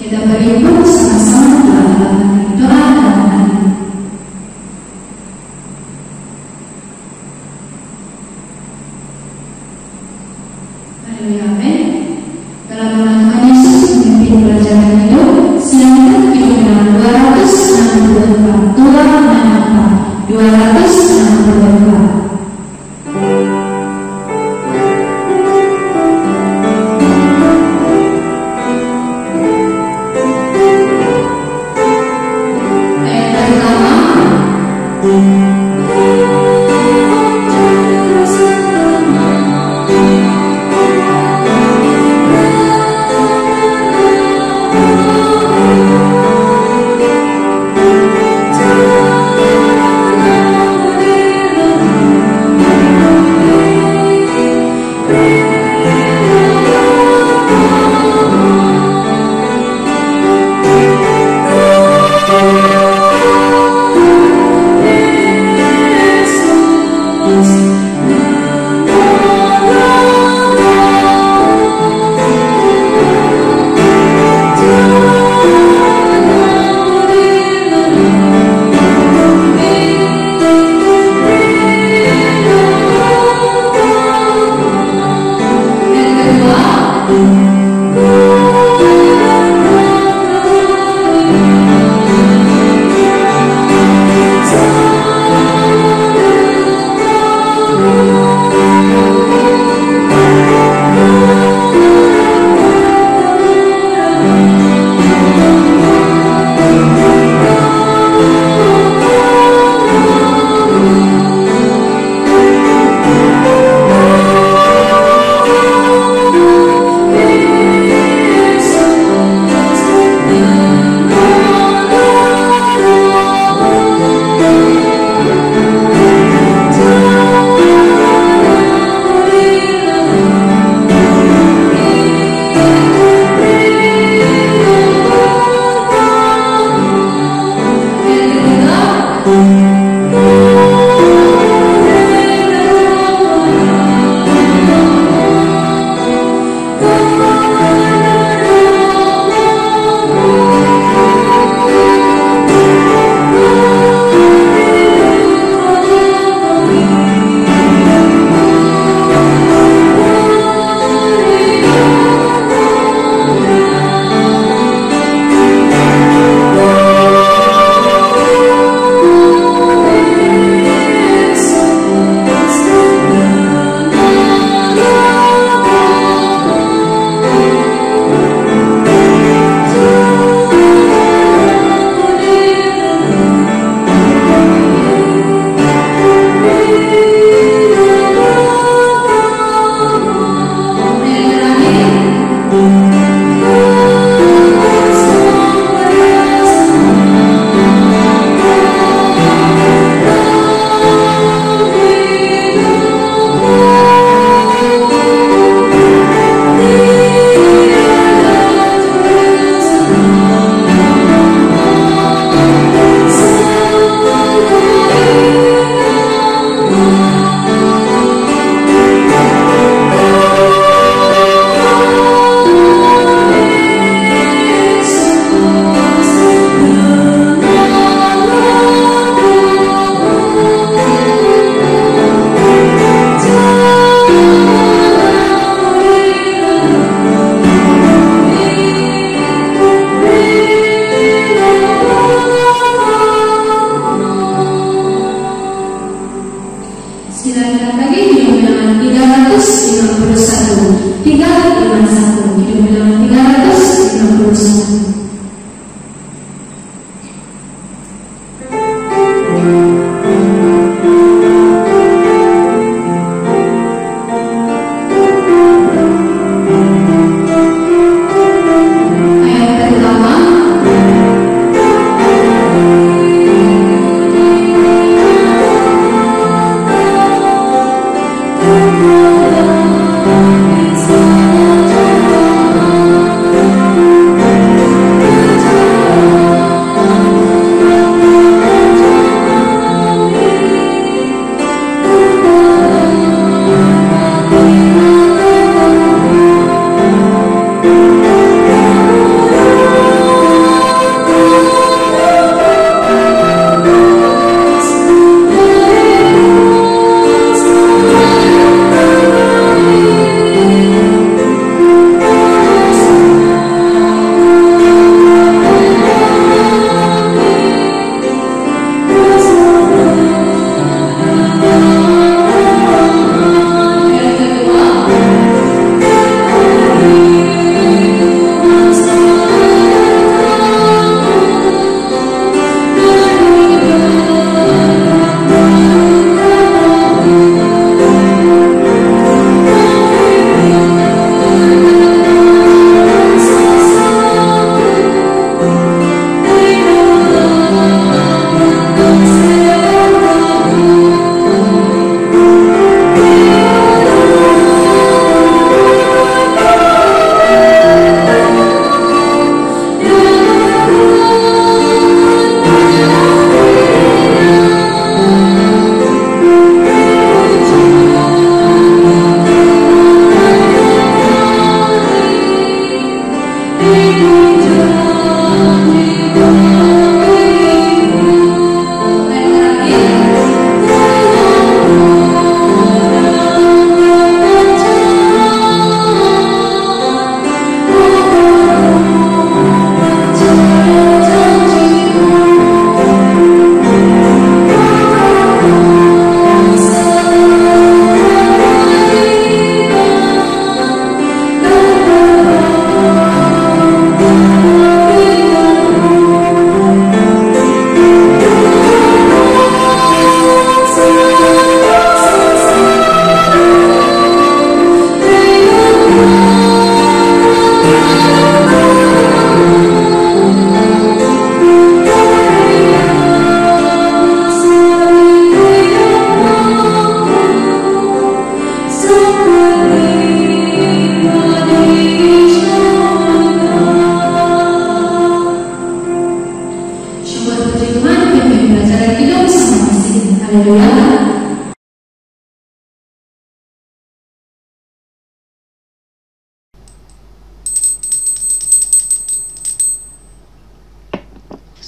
Kita beribu sama-sama doa dalam hati. Haleluya, amin. Dalam nama Tuhan Yesus memimpin pelajaran hidup, silakan hidup dalam 264. 264.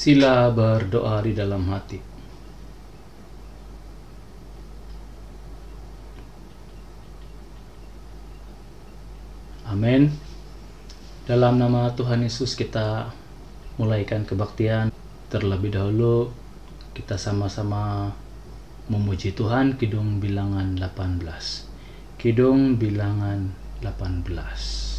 Sila berdoa di dalam hati. Amin. Dalam nama Tuhan Yesus kita mulaikan kebaktian. Terlebih dahulu kita sama-sama memuji Tuhan. Kidung bilangan 18. Kidung bilangan 18.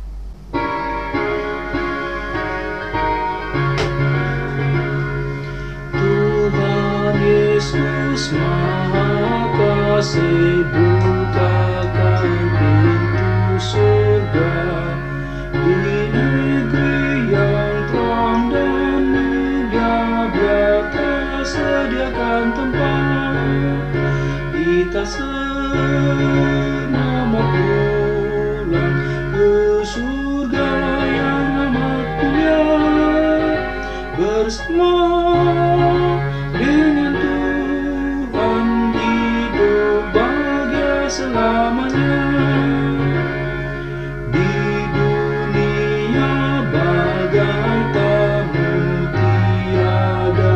Tuhan Yesus Maha Kasih, bukakan pintu surga di negeri yang terang dan mulia. Biar tersediakan tempat kita semua pulang ke surga yang amat mulia, bersama dengan Tuhan hidup bahagia selamanya. Di dunia bagai tamu tiada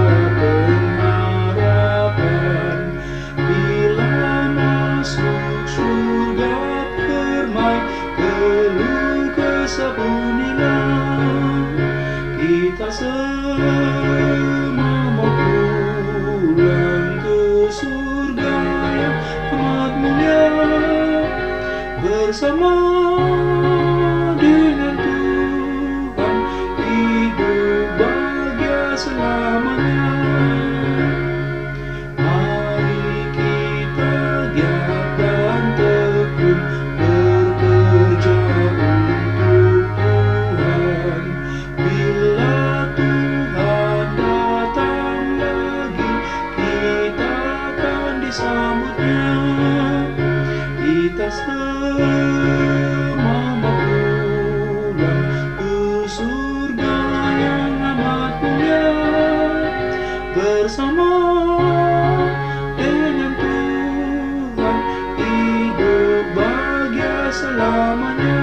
pengharapan, bila masuk surga permai perlu kesempurnaan. Kita semua mau pulang ke surga yang amat mulia, bersama dengan Tuhan hidup bahagia selamanya. Mari kita giat dan tekun bekerja untuk Tuhan. Bila Tuhan datang lagi, kita akan disambutnya. Kita semua mau pulang ke surga yang amat mulia, bersama dengan Tuhan hidup bahagia selamanya.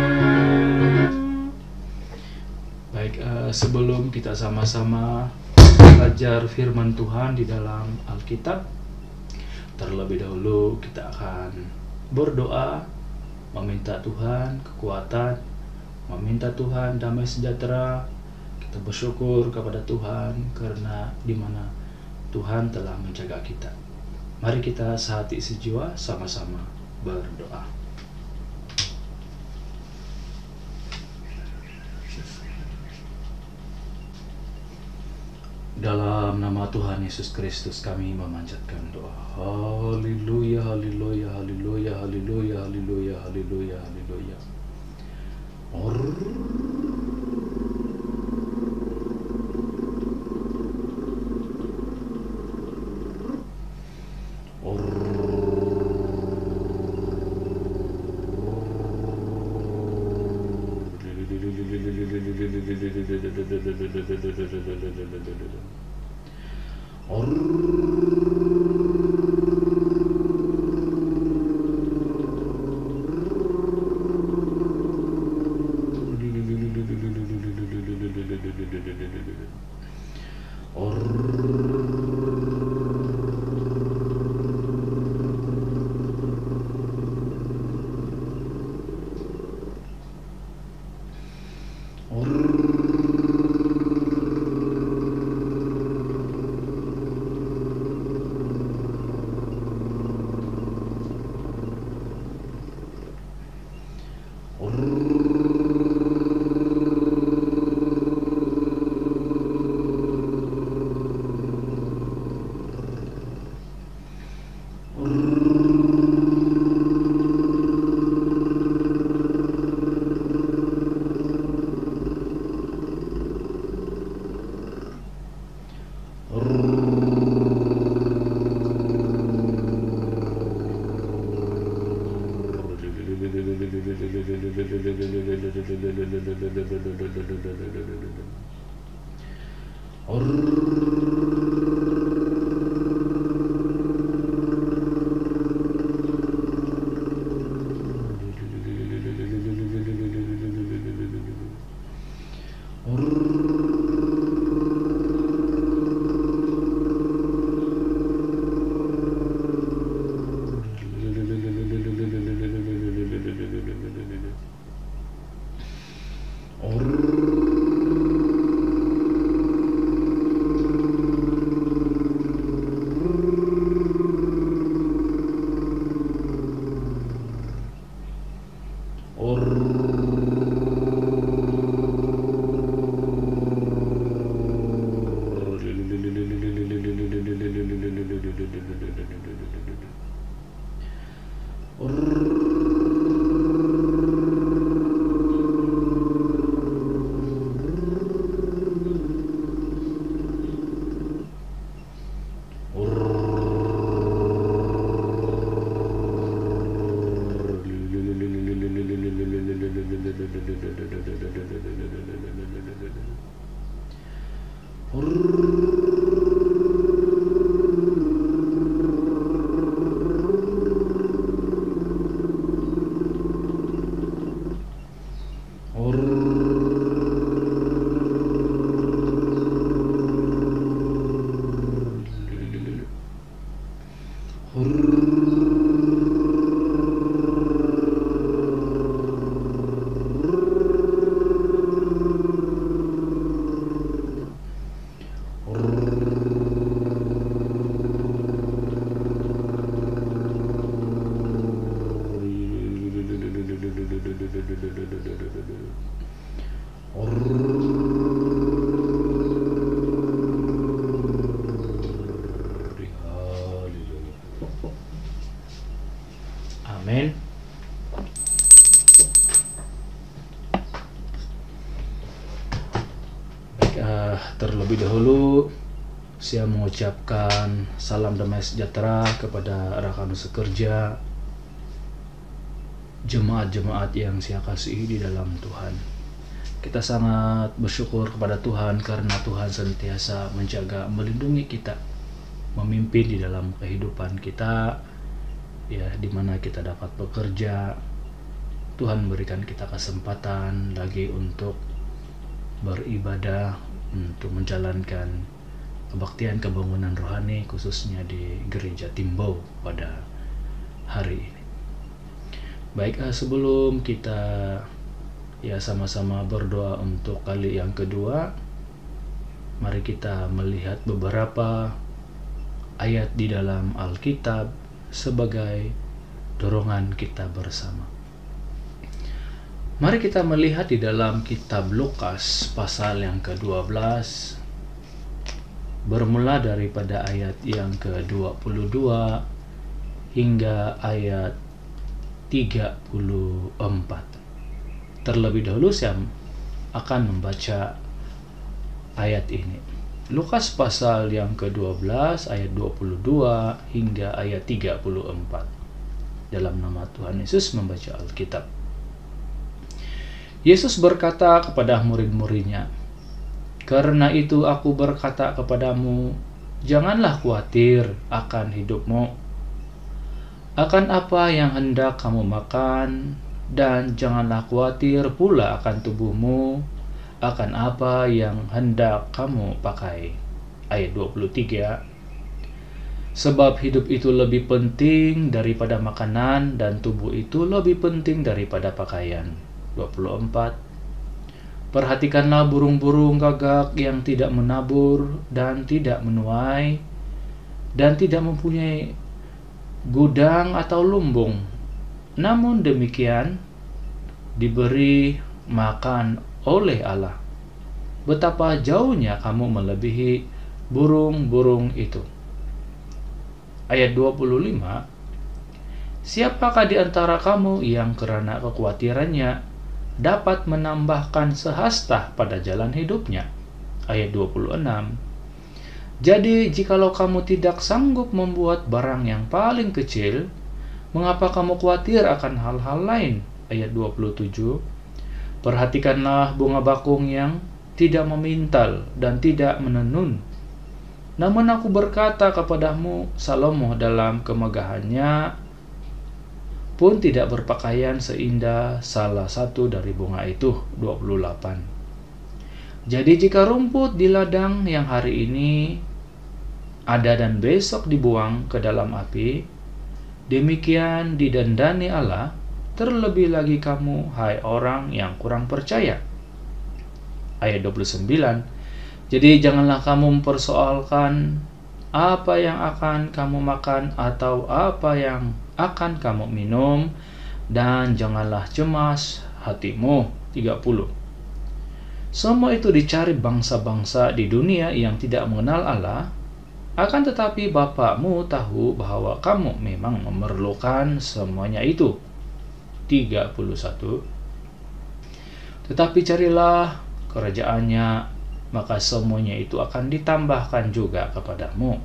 Baik, sebelum kita sama-sama belajar firman Tuhan di dalam Alkitab, terlebih dahulu kita akan berdoa, meminta Tuhan kekuatan, meminta Tuhan damai sejahtera. Kita bersyukur kepada Tuhan karena di mana Tuhan telah menjaga kita. Mari kita sehati sejiwa sama-sama berdoa. Dalam nama Tuhan Yesus Kristus kami memanjatkan doa. Haleluya, haleluya, haleluya, haleluya, haleluya, haleluya, haleluya. Amin. Baik, terlebih dahulu saya mengucapkan salam damai sejahtera kepada rekan sekerja, jemaat-jemaat yang saya kasihi di dalam Tuhan. Kita sangat bersyukur kepada Tuhan karena Tuhan senantiasa menjaga, melindungi kita, memimpin di dalam kehidupan kita, ya, di mana kita dapat bekerja. Tuhan berikan kita kesempatan lagi untuk beribadah, untuk menjalankan kebaktian kebangunan rohani, khususnya di Gereja Timbau pada hari ini. Baik, sebelum kita sama-sama berdoa untuk kali yang kedua, mari kita melihat beberapa ayat di dalam Alkitab sebagai dorongan kita bersama. Mari kita melihat di dalam kitab Lukas pasal yang ke-12, bermula daripada ayat yang ke-22 hingga ayat 34. Terlebih dahulu saya akan membaca ayat ini. Lukas pasal yang ke-12 ayat 22 hingga ayat 34. Dalam nama Tuhan Yesus membaca Alkitab. Yesus berkata kepada murid-muridnya, "Karena itu aku berkata kepadamu, janganlah khawatir akan hidupmu, akan apa yang hendak kamu makan, dan janganlah khawatir pula akan tubuhmu, akan apa yang hendak kamu pakai." Ayat 23. Sebab hidup itu lebih penting daripada makanan, dan tubuh itu lebih penting daripada pakaian. 24. Perhatikanlah burung-burung gagak yang tidak menabur dan tidak menuai, dan tidak mempunyai gudang atau lumbung, namun demikian diberi makan oleh Allah. Betapa jauhnya kamu melebihi burung-burung itu. Ayat 25. Siapakah di antara kamu yang karena kekhawatirannya dapat menambahkan sehasta pada jalan hidupnya? Ayat 26. Jadi jikalau kamu tidak sanggup membuat barang yang paling kecil, mengapa kamu khawatir akan hal-hal lain? Ayat 27. Perhatikanlah bunga bakung yang tidak memintal dan tidak menenun. Namun aku berkata kepadamu, Salomo dalam kemegahannya pun tidak berpakaian seindah salah satu dari bunga itu. 28. Jadi jika rumput di ladang yang hari ini ada dan besok dibuang ke dalam api, demikian didandani Allah, terlebih lagi kamu, hai orang yang kurang percaya. Ayat 29. Jadi janganlah kamu mempersoalkan apa yang akan kamu makan atau apa yang akan kamu minum, dan janganlah cemas hatimu. 30. Semua itu dicari bangsa-bangsa di dunia yang tidak mengenal Allah, akan tetapi Bapamu tahu bahwa kamu memang memerlukan semuanya itu. 31. Tetapi carilah kerajaannya, maka semuanya itu akan ditambahkan juga kepadamu.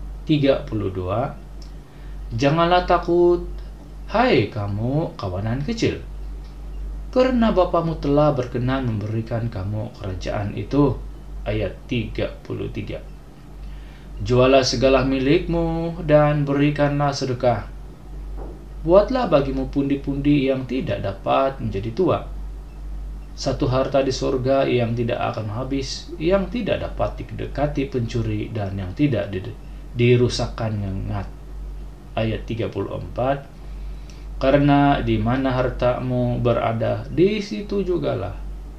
32. Janganlah takut, hai kamu kawanan kecil, karena Bapamu telah berkenan memberikan kamu kerajaan itu. Ayat 33. Jualah segala milikmu dan berikanlah sedekah. Buatlah bagimu pundi-pundi yang tidak dapat menjadi tua, satu harta di surga yang tidak akan habis, yang tidak dapat didekati pencuri dan yang tidak dirusakkan ngengat. Ayat 34. Karena di mana hartamu berada, di situ jugalah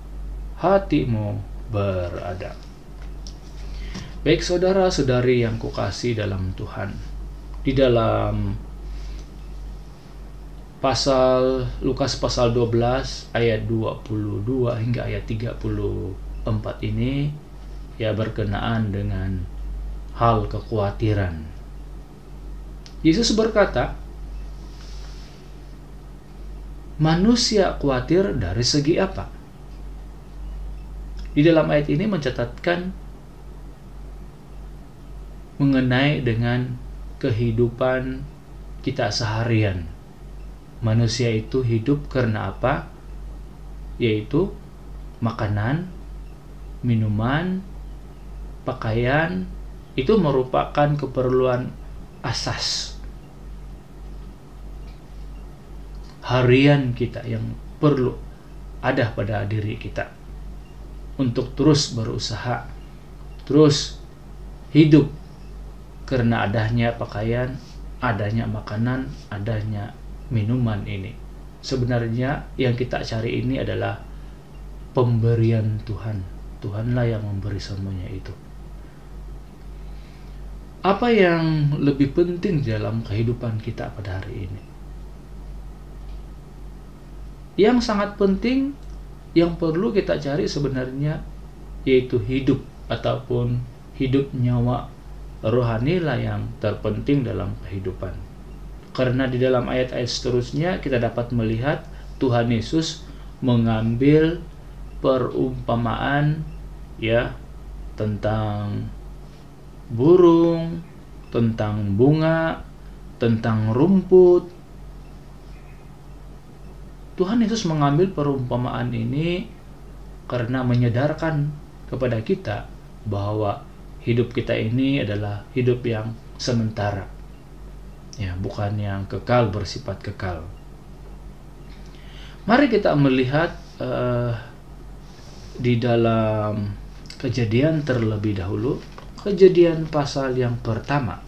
hatimu berada. Baik saudara-saudari yang kukasihi dalam Tuhan, di dalam Lukas pasal 12 ayat 22 hingga ayat 34 ini ya berkenaan dengan hal kekhawatiran. Yesus berkata, manusia khawatir dari segi apa? Di dalam ayat ini mencatatkan mengenai dengan kehidupan kita seharian. Manusia itu hidup karena apa? Yaitu makanan, minuman, pakaian. Itu merupakan keperluan asas harian kita yang perlu ada pada diri kita untuk terus berusaha, terus hidup karena adanya pakaian, adanya makanan, adanya minuman ini. Sebenarnya yang kita cari ini adalah pemberian Tuhan. Tuhanlah yang memberi semuanya itu. Apa yang lebih penting dalam kehidupan kita pada hari ini? Yang sangat penting, yang perlu kita cari sebenarnya yaitu hidup ataupun hidup nyawa rohani lah yang terpenting dalam kehidupan. Karena di dalam ayat-ayat seterusnya kita dapat melihat Tuhan Yesus mengambil perumpamaan ya tentang burung, tentang bunga, tentang rumput. Tuhan Yesus mengambil perumpamaan ini karena menyadarkan kepada kita bahwa hidup kita ini adalah hidup yang sementara, ya, bukan yang kekal, bersifat kekal. Mari kita melihat di dalam Kejadian terlebih dahulu. Kejadian pasal yang pertama.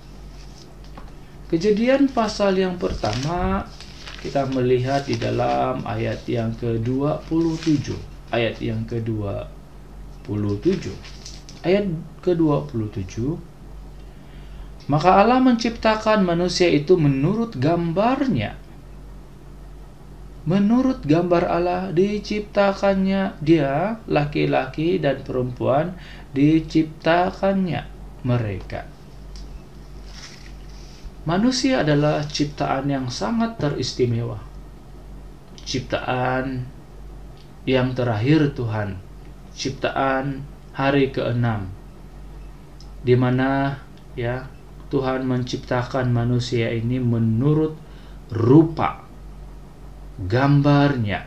Kejadian pasal yang pertama kita melihat di dalam ayat yang ke-27. Ayat yang ke-27. Ayat ke-27. Maka Allah menciptakan manusia itu menurut gambarnya. Menurut gambar Allah diciptakannya dia, laki-laki dan perempuan diciptakannya mereka. Manusia adalah ciptaan yang sangat teristimewa. Ciptaan yang terakhir Tuhan. Ciptaan hari ke-6. Di mana ya Tuhan menciptakan manusia ini menurut rupa gambarnya.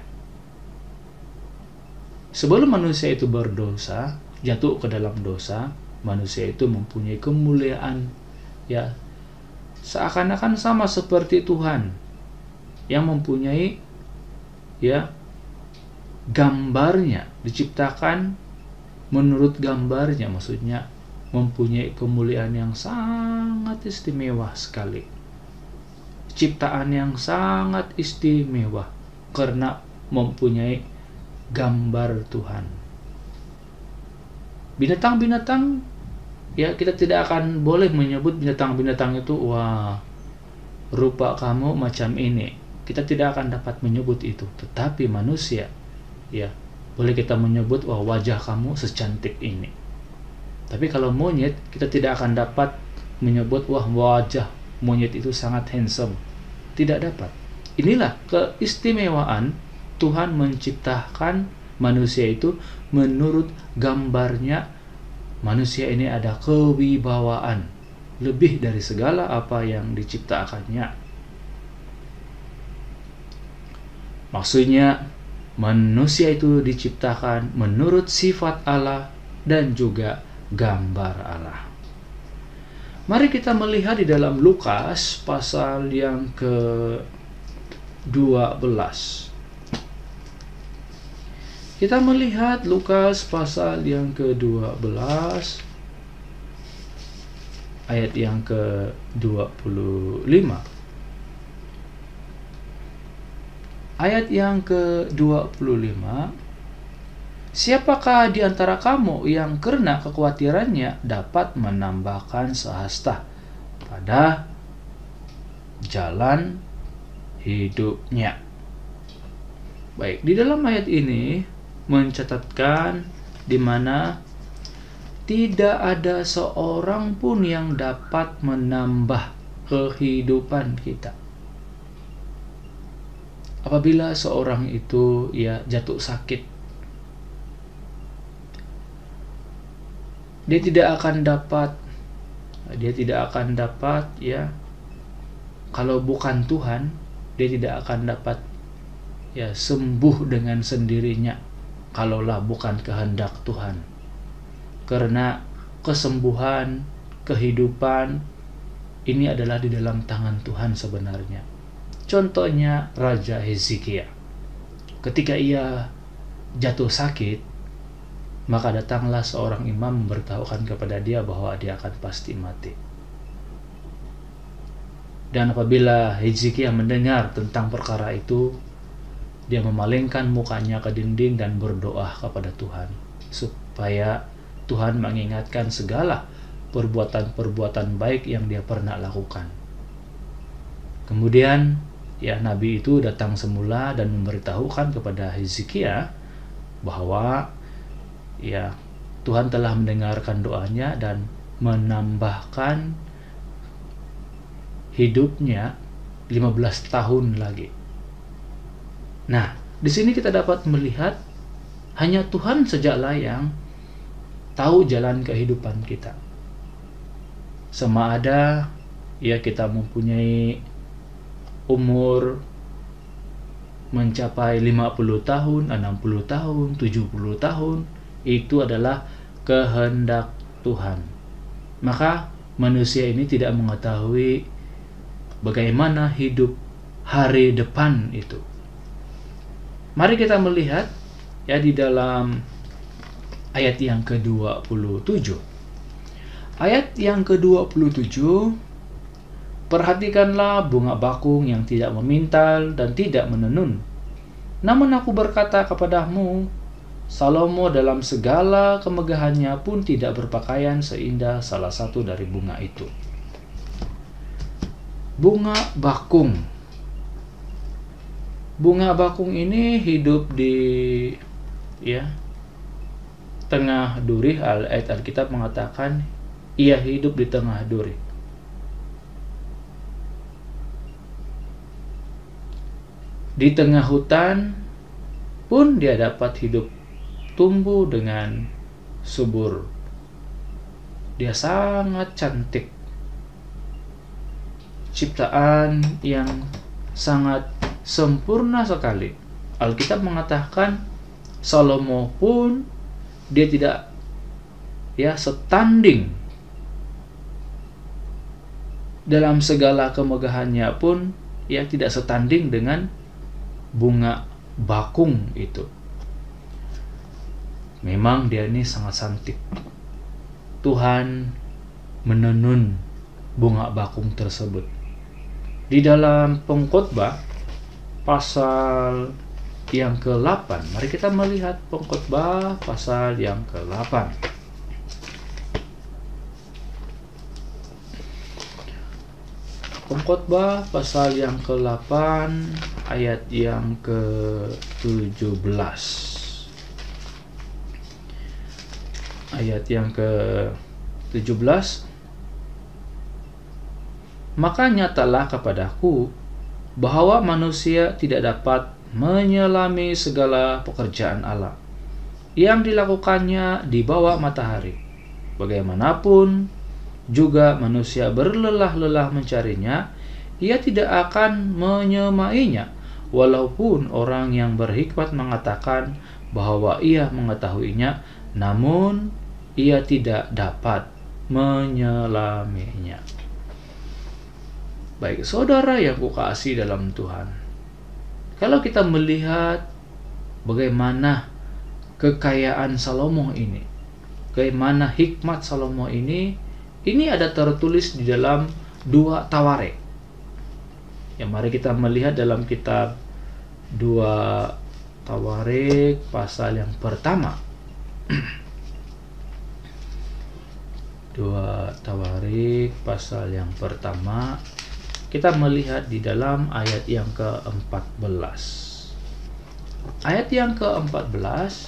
Sebelum manusia itu berdosa, jatuh ke dalam dosa, manusia itu mempunyai kemuliaan ya seakan-akan sama seperti Tuhan yang mempunyai ya gambarnya, diciptakan menurut gambarnya, maksudnya mempunyai kemuliaan yang sangat istimewa sekali. Ciptaan yang sangat istimewa karena mempunyai gambar Tuhan. Binatang-binatang ya kita tidak akan boleh menyebut binatang-binatang itu wah rupa kamu macam ini. Kita tidak akan dapat menyebut itu. Tetapi manusia ya boleh kita menyebut wah wajah kamu secantik ini. Tapi kalau monyet kita tidak akan dapat menyebut wah wajah monyet itu sangat handsome. Tidak dapat. Inilah keistimewaan Tuhan menciptakan manusia itu menurut gambarnya. Manusia ini ada kewibawaan lebih dari segala apa yang diciptakannya. Maksudnya manusia itu diciptakan menurut sifat Allah dan juga gambar Allah. Mari kita melihat di dalam Lukas pasal yang ke-12. Kita melihat Lukas pasal yang ke-12 ayat yang ke-25. Ayat yang ke-25. Siapakah di antara kamu yang karena kekhawatirannya dapat menambahkan sehasta pada jalan hidupnya? Baik, di dalam ayat ini mencatatkan di mana tidak ada seorang pun yang dapat menambah kehidupan kita. apabila seorang itu jatuh sakit, dia tidak akan dapat kalau bukan Tuhan, dia tidak akan dapat sembuh dengan sendirinya kalaulah bukan kehendak Tuhan. Karena kesembuhan, kehidupan ini adalah di dalam tangan Tuhan sebenarnya. Contohnya Raja Hezekia. Ketika ia jatuh sakit, maka datanglah seorang imam memberitahukan kepada dia bahwa dia akan pasti mati. Dan apabila Hezekia mendengar tentang perkara itu, dia memalingkan mukanya ke dinding dan berdoa kepada Tuhan supaya Tuhan mengingatkan segala perbuatan-perbuatan baik yang dia pernah lakukan. Kemudian nabi itu datang semula dan memberitahukan kepada Hezekia bahwa Tuhan telah mendengarkan doanya dan menambahkan hidupnya 15 tahun lagi. Nah, di sini kita dapat melihat hanya Tuhan sajalah yang tahu jalan kehidupan kita. Sama ada kita mempunyai umur mencapai 50 tahun, 60 tahun, 70 tahun, itu adalah kehendak Tuhan. Maka manusia ini tidak mengetahui bagaimana hidup hari depan itu. Mari kita melihat di dalam ayat yang ke-27. Ayat yang ke-27, perhatikanlah bunga bakung yang tidak memintal dan tidak menenun. Namun aku berkata kepadamu, Salomo dalam segala kemegahannya pun tidak berpakaian seindah salah satu dari bunga itu. Bunga bakung. Bunga bakung ini hidup di tengah duri. Ayat Alkitab mengatakan ia hidup di tengah duri. Di tengah hutan pun dia dapat hidup, tumbuh dengan subur. Dia sangat cantik. Ciptaan yang sangat sempurna sekali. Alkitab mengatakan Salomo pun dia tidak setanding dalam segala kemegahannya pun tidak setanding dengan bunga bakung itu. Memang dia ini sangat cantik. Tuhan menenun bunga bakung tersebut. Di dalam Pengkhotbah pasal yang ke-8, mari kita melihat Pengkhotbah pasal yang ke-8. Pengkhotbah pasal yang ke-8 ayat yang ke-17. Ayat yang ke-17. Maka nyatalah kepadaku bahwa manusia tidak dapat menyelami segala pekerjaan Allah yang dilakukannya di bawah matahari. Bagaimanapun juga manusia berlelah-lelah mencarinya, ia tidak akan menyemainya, walaupun orang yang berhikmat mengatakan bahwa ia mengetahuinya, namun ia tidak dapat menyelaminya. Baik, saudara yang kukasihi dalam Tuhan, kalau kita melihat bagaimana kekayaan Salomo ini, bagaimana hikmat Salomo ini ada tertulis di dalam 2 Tawarik. Mari kita melihat dalam kitab 2 Tawarik pasal yang pertama. 2 Tawarik pasal yang pertama, kita melihat di dalam ayat yang ke-14. Ayat yang ke-14,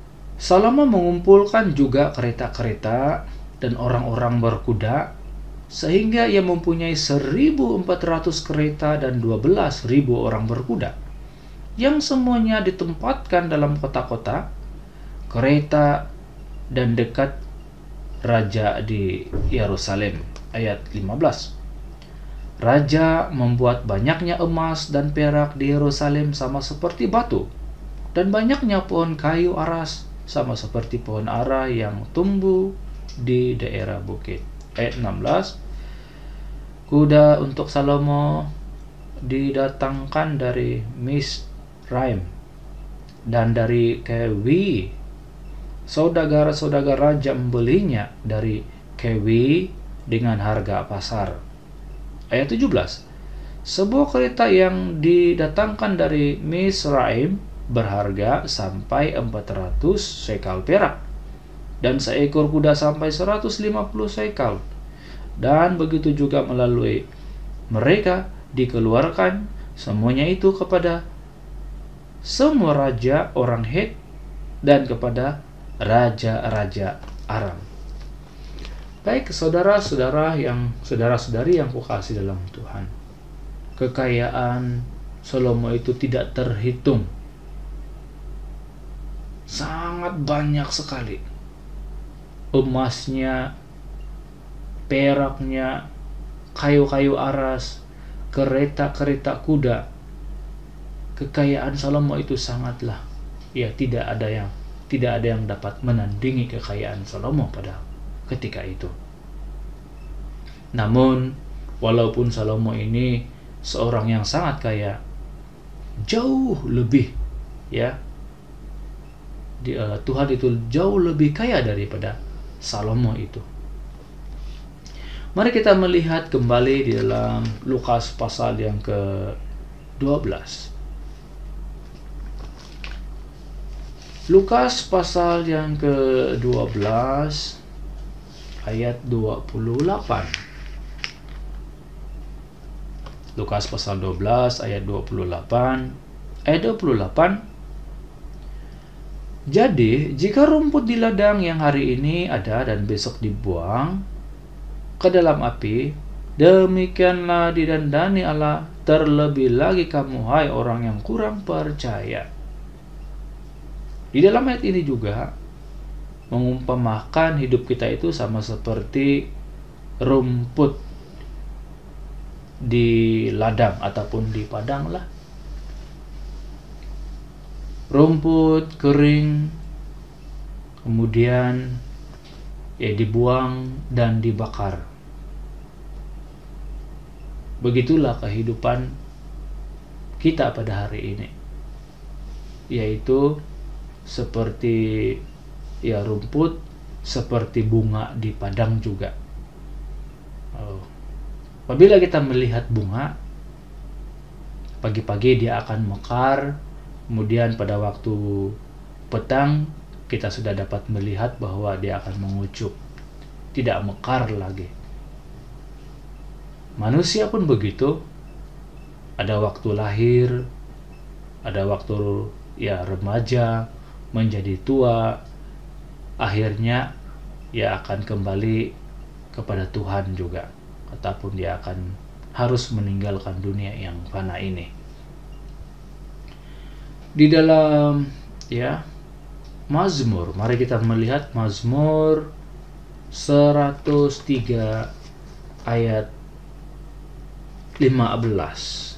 Salomo mengumpulkan juga kereta-kereta dan orang-orang berkuda, sehingga ia mempunyai 1.400 kereta dan 12.000 orang berkuda, yang semuanya ditempatkan dalam kota-kota, kereta, dan dekat raja di Yerusalem. Ayat 15. Raja membuat banyaknya emas dan perak di Yerusalem sama seperti batu, dan banyaknya pohon kayu aras sama seperti pohon ara yang tumbuh di daerah bukit. Ayat 16. Kuda untuk Salomo didatangkan dari Misraim dan dari Kewi. Saudara-saudara raja membelinya dari Kewi dengan harga pasar. Ayat 17. Sebuah kereta yang didatangkan dari Misraim berharga sampai 400 sekal perak, dan seekor kuda sampai 150 sekal. Dan begitu juga melalui mereka dikeluarkan semuanya itu kepada semua raja orang Het dan kepada raja-raja Aram. Baik saudara-saudari yang kukasihi dalam Tuhan, kekayaan Salomo itu tidak terhitung, sangat banyak sekali. Emasnya, peraknya, kayu-kayu aras, kereta-kereta kuda. Kekayaan Salomo itu sangatlah, tidak ada yang dapat menandingi kekayaan Salomo pada ketika itu. Namun walaupun Salomo ini seorang yang sangat kaya, jauh lebih Tuhan itu jauh lebih kaya daripada Salomo itu. Mari kita melihat kembali di dalam Lukas pasal yang ke-12. Lukas pasal yang ke-12 ayat 28. Lukas pasal 12 ayat 28. Ayat 28. Jadi, jika rumput di ladang yang hari ini ada dan besok dibuang ke dalam api, demikianlah didandani Allah, terlebih lagi kamu, hai orang yang kurang percaya. Di dalam ayat ini juga mengumpamakan hidup kita itu sama seperti rumput di ladang ataupun di padang lah. Rumput kering, kemudian dibuang dan dibakar. Begitulah kehidupan kita pada hari ini, yaitu seperti rumput, seperti bunga di padang juga. Apabila kita melihat bunga, pagi-pagi dia akan mekar, kemudian pada waktu petang kita sudah dapat melihat bahwa dia akan mengucup, tidak mekar lagi. Manusia pun begitu, ada waktu lahir, ada waktu remaja, menjadi tua, akhirnya akan kembali kepada Tuhan juga, ataupun dia akan harus meninggalkan dunia yang fana ini. Di dalam Mazmur, mari kita melihat Mazmur 103 ayat 15.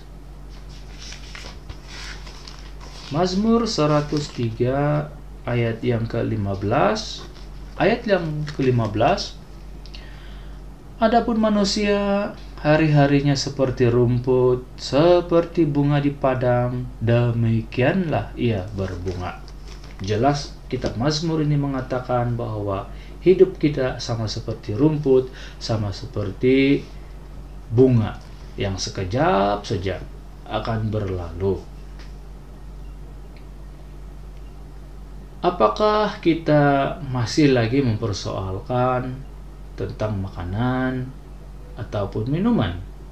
Mazmur 103 ayat yang ke-15. Ayat yang ke-15. Adapun manusia hari-harinya seperti rumput, seperti bunga di padang, demikianlah ia berbunga. Jelas kitab Mazmur ini mengatakan bahwa hidup kita sama seperti rumput, sama seperti bunga yang sekejap saja akan berlalu. Apakah kita masih lagi mempersoalkan tentang makanan ataupun minuman,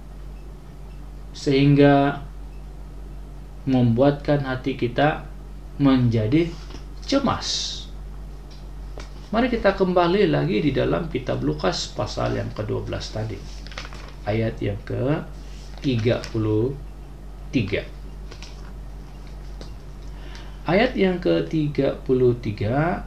sehingga membuatkan hati kita menjadi cemas? Mari kita kembali lagi di dalam kitab Lukas pasal yang ke-12 tadi. ayat yang ke-33. Ayat yang ke-33,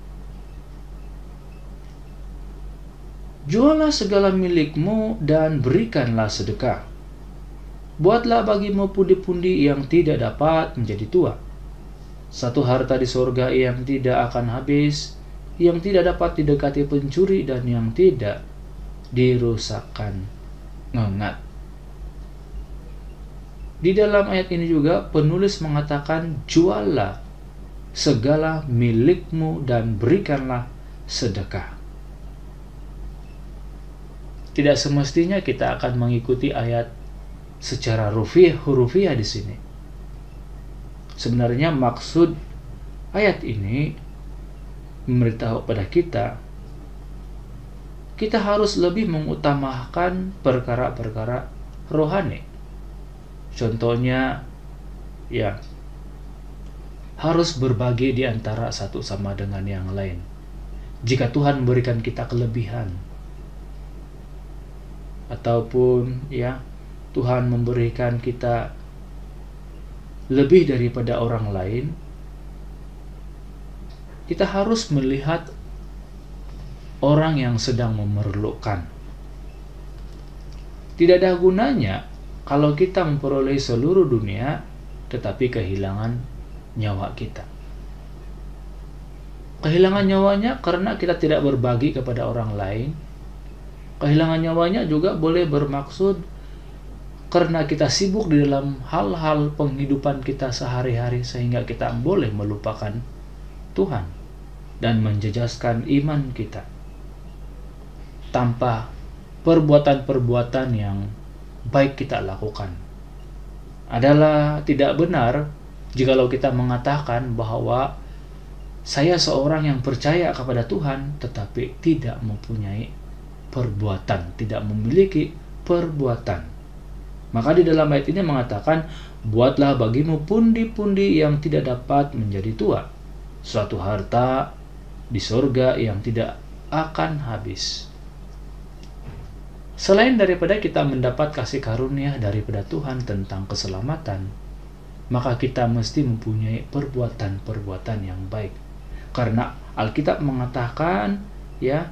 jualah segala milikmu dan berikanlah sedekah. Buatlah bagimu pundi-pundi yang tidak dapat menjadi tua, satu harta di sorga yang tidak akan habis, yang tidak dapat didekati pencuri dan yang tidak dirusakkan ngengat. Di dalam ayat ini juga penulis mengatakan, jualah segala milikmu dan berikanlah sedekah. Tidak semestinya kita akan mengikuti ayat secara hurufiah di sini. Sebenarnya maksud ayat ini memberitahu pada kita harus lebih mengutamakan perkara-perkara rohani. Contohnya, ya, harus berbagi di antara satu sama dengan yang lain. Jika Tuhan memberikan kita kelebihan, ataupun ya, Tuhan memberikan kita lebih daripada orang lain, kita harus melihat orang yang sedang memerlukan. Tidak ada gunanya kalau kita memperoleh seluruh dunia tetapi kehilangan nyawa kita. Kehilangan nyawanya karena kita tidak berbagi kepada orang lain. Kehilangan nyawanya juga boleh bermaksud karena kita sibuk di dalam hal-hal penghidupan kita sehari-hari sehingga kita boleh melupakan Tuhan dan menjejaskan iman kita. Tanpa perbuatan-perbuatan yang baik kita lakukan. Adalah tidak benar jikalau kita mengatakan bahwa saya seorang yang percaya kepada Tuhan tetapi tidak mempunyai perbuatan, tidak memiliki perbuatan. Maka di dalam ayat ini mengatakan, buatlah bagimu pundi-pundi yang tidak dapat menjadi tua, suatu harta di sorga yang tidak akan habis. Selain daripada kita mendapat kasih karunia daripada Tuhan tentang keselamatan, maka kita mesti mempunyai perbuatan-perbuatan yang baik. Karena Alkitab mengatakan, ya,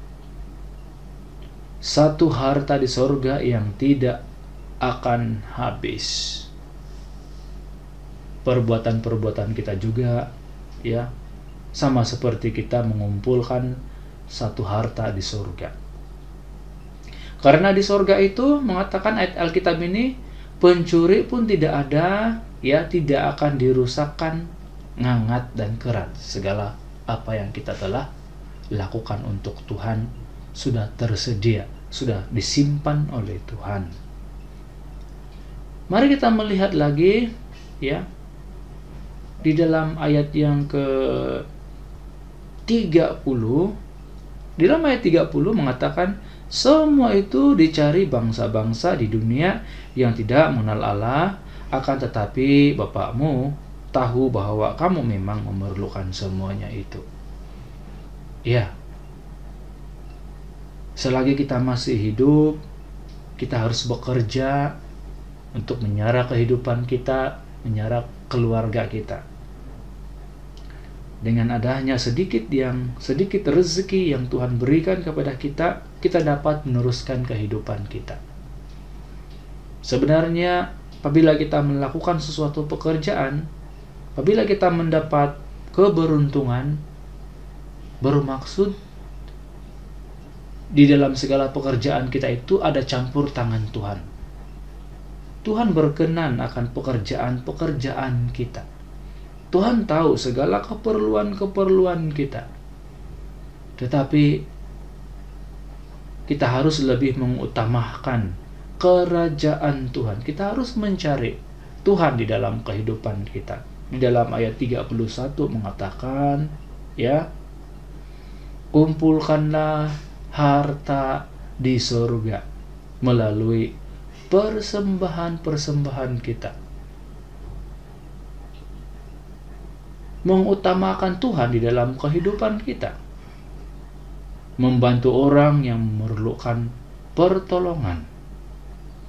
satu harta di sorga yang tidak akan habis. Perbuatan-perbuatan kita juga, ya, sama seperti kita mengumpulkan satu harta di surga. Karena di surga itu mengatakan ayat Alkitab ini, pencuri pun tidak ada, ya, tidak akan dirusakkan ngangat dan kerat. Segala apa yang kita telah lakukan untuk Tuhan sudah tersedia, sudah disimpan oleh Tuhan. Mari kita melihat lagi, ya, di dalam ayat yang ke-30. Di dalam ayat 30 mengatakan, semua itu dicari bangsa-bangsa di dunia yang tidak mengenal Allah, akan tetapi Bapakmu tahu bahwa kamu memang memerlukan semuanya itu. Ya, selagi kita masih hidup, kita harus bekerja untuk menyara kehidupan kita, menyara keluarga kita. Dengan adanya sedikit rezeki yang Tuhan berikan kepada kita, kita dapat meneruskan kehidupan kita. Sebenarnya, apabila kita melakukan sesuatu pekerjaan, apabila kita mendapat keberuntungan, bermaksud di dalam segala pekerjaan kita itu ada campur tangan Tuhan. Tuhan berkenan akan pekerjaan-pekerjaan kita. Tuhan tahu segala keperluan-keperluan kita. Tetapi kita harus lebih mengutamakan kerajaan Tuhan. Kita harus mencari Tuhan di dalam kehidupan kita. Di dalam ayat 31 mengatakan, ya, kumpulkanlah harta di surga melalui persembahan-persembahan kita. Mengutamakan Tuhan di dalam kehidupan kita. Membantu orang yang memerlukan pertolongan.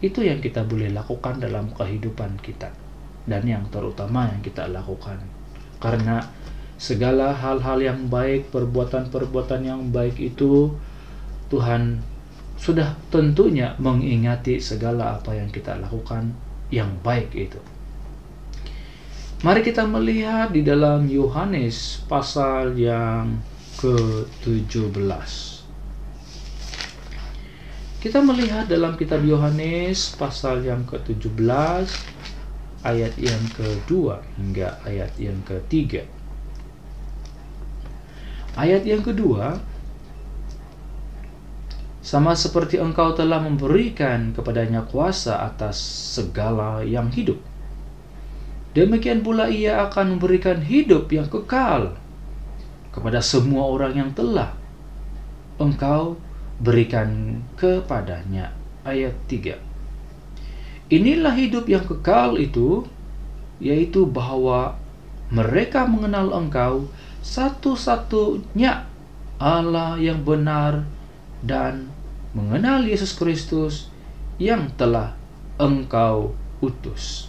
Itu yang kita boleh lakukan dalam kehidupan kita, dan yang terutama yang kita lakukan. Karena segala hal-hal yang baik, perbuatan-perbuatan yang baik itu Tuhan sudah tentunya mengingati segala apa yang kita lakukan yang baik itu. Mari kita melihat di dalam Yohanes pasal yang ke-17. Kita melihat dalam kitab Yohanes pasal yang ke-17 ayat yang kedua hingga ayat yang ketiga. Ayat yang kedua, sama seperti Engkau telah memberikan kepadanya kuasa atas segala yang hidup, demikian pula Ia akan memberikan hidup yang kekal kepada semua orang yang telah Engkau berikan kepadanya. Ayat 3. Inilah hidup yang kekal itu, yaitu bahwa mereka mengenal Engkau satu-satunya Allah yang benar, dan mengenal Yesus Kristus yang telah Engkau utus.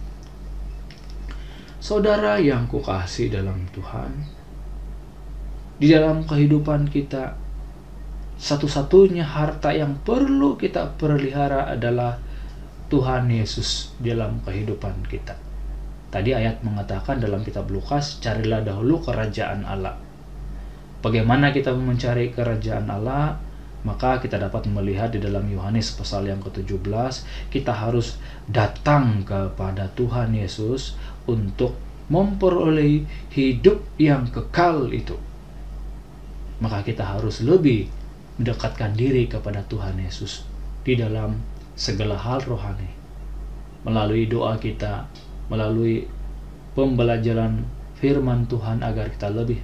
Saudara yang kukasihi dalam Tuhan, di dalam kehidupan kita, satu-satunya harta yang perlu kita pelihara adalah Tuhan Yesus dalam kehidupan kita. Tadi ayat mengatakan dalam kitab Lukas, carilah dahulu kerajaan Allah. Bagaimana kita mencari kerajaan Allah? Maka kita dapat melihat di dalam Yohanes pasal yang ke-17, kita harus datang kepada Tuhan Yesus untuk memperoleh hidup yang kekal itu. Maka kita harus lebih mendekatkan diri kepada Tuhan Yesus di dalam segala hal rohani, melalui doa kita, melalui pembelajaran firman Tuhan, agar kita lebih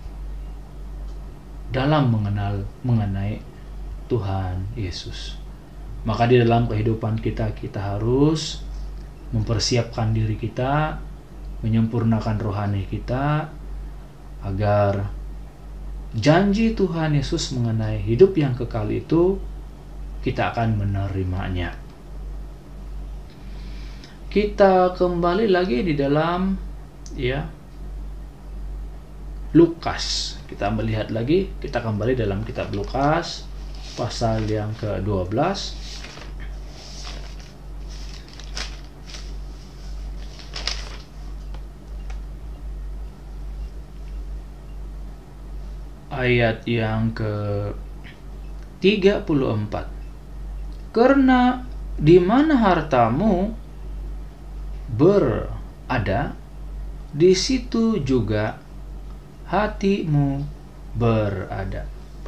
dalam mengenai Tuhan Yesus. Maka di dalam kehidupan kita, kita harus mempersiapkan diri kita, menyempurnakan rohani kita, agar janji Tuhan Yesus mengenai hidup yang kekal itu kita akan menerimanya. Kita kembali lagi di dalam Lukas. Kita melihat lagi, kita kembali dalam kitab Lukas pasal yang ke-12. Ayat yang ke-34. Karena di mana hartamu berada, di situ juga hatimu berada.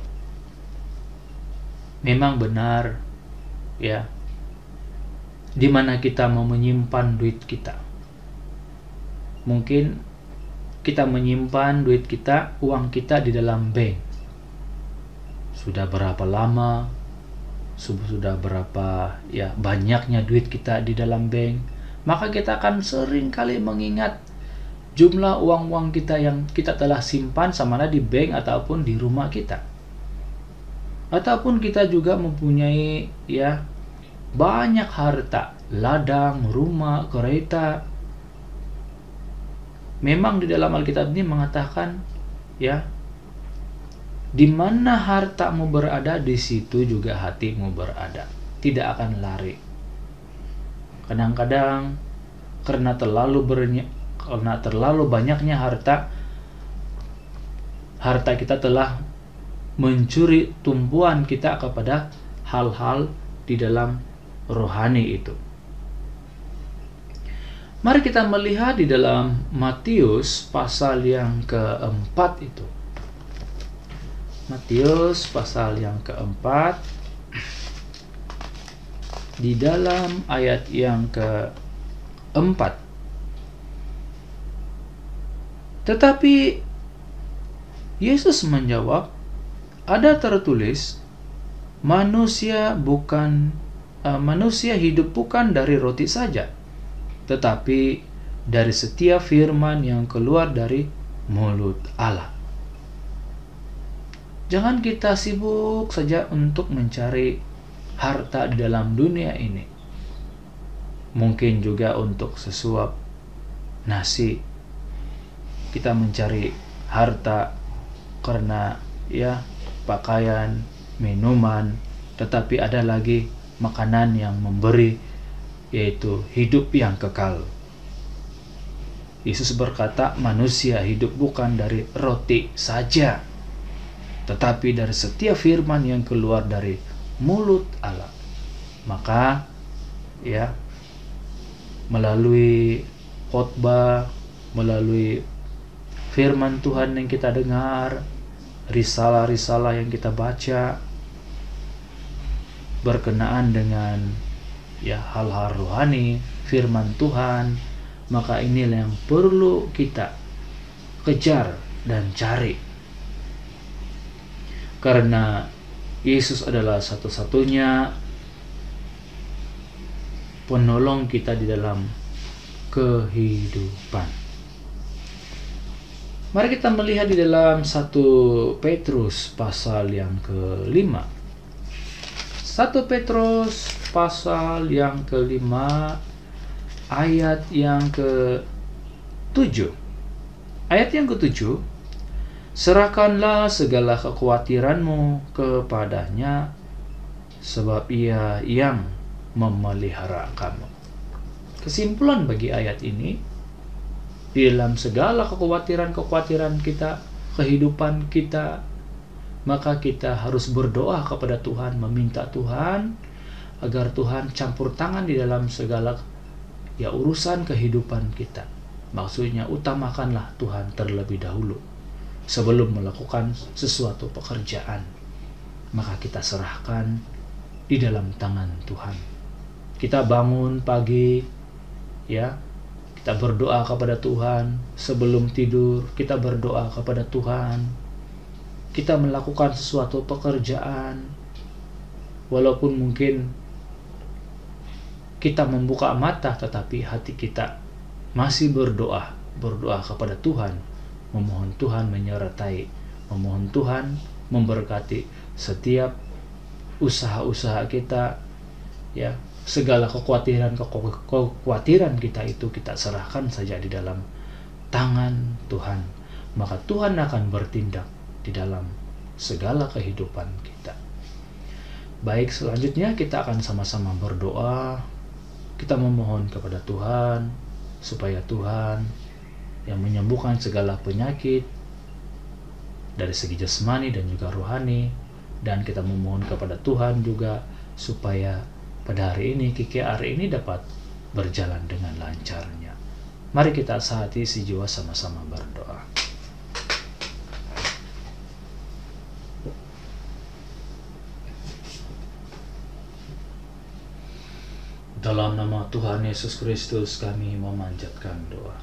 Memang benar, ya. Di mana kita mau menyimpan duit kita? Mungkin kita menyimpan duit kita, uang kita di dalam bank. Sudah berapa lama? Sudah berapa banyaknya duit kita di dalam bank? Maka kita akan sering kali mengingat jumlah uang-uang kita yang kita telah simpan, sama ada di bank ataupun di rumah kita. Ataupun kita juga mempunyai banyak harta, ladang, rumah, kereta. Memang di dalam Alkitab ini mengatakan di mana hartamu berada, di situ juga hatimu berada. Tidak akan lari. Kadang-kadang karena terlalu banyaknya harta kita telah mencuri tumpuan kita kepada hal-hal di dalam rohani itu. Mari kita melihat di dalam Matius pasal yang keempat itu. Matius pasal yang keempat, di dalam ayat yang keempat. Tetapi Yesus menjawab, ada tertulis, manusia hidup bukan dari roti saja, tetapi dari setiap firman yang keluar dari mulut Allah. Jangan kita sibuk saja untuk mencari harta di dalam dunia ini. mungkin juga untuk sesuap nasi. Kita mencari harta karena ya pakaian, minuman, tetapi ada lagi makanan yang memberi, yaitu hidup yang kekal. Yesus berkata, manusia hidup bukan dari roti saja, tetapi dari setiap firman yang keluar dari mulut Allah. Maka ya, melalui khotbah, melalui firman Tuhan yang kita dengar, risalah-risalah yang kita baca berkenaan dengan ya hal-hal rohani, firman Tuhan, maka inilah yang perlu kita kejar dan cari. Karena Yesus adalah satu-satunya penolong kita di dalam kehidupan. Mari kita melihat di dalam 1 Petrus pasal yang ke-5. 1 Petrus pasal yang ke-5 ayat yang ke-7. Ayat yang ke-7, serahkanlah segala kekhawatiranmu kepadanya, sebab ia yang memelihara kamu. Kesimpulan bagi ayat ini, di dalam segala kekhawatiran kita, kehidupan kita, maka kita harus berdoa kepada Tuhan, meminta Tuhan agar Tuhan campur tangan di dalam segala ya urusan kehidupan kita. Maksudnya utamakanlah Tuhan terlebih dahulu sebelum melakukan sesuatu pekerjaan. Maka kita serahkan di dalam tangan Tuhan. Kita bangun pagi, ya, kita berdoa kepada Tuhan. Sebelum tidur kita berdoa kepada Tuhan. Kita melakukan sesuatu pekerjaan, walaupun mungkin kita membuka mata, tetapi hati kita masih berdoa kepada Tuhan, memohon Tuhan menyertai, memohon Tuhan memberkati setiap usaha-usaha kita, ya, segala kekhawatiran kita itu kita serahkan saja di dalam tangan Tuhan, maka Tuhan akan bertindak di dalam segala kehidupan kita. Baik, selanjutnya kita akan sama-sama berdoa. Kita memohon kepada Tuhan supaya Tuhan yang menyembuhkan segala penyakit dari segi jasmani dan juga rohani, dan kita memohon kepada Tuhan juga supaya pada hari ini, KKR ini dapat berjalan dengan lancarnya. Mari kita sehati sejiwa sama-sama berdoa. Dalam nama Tuhan Yesus Kristus kami memanjatkan doa.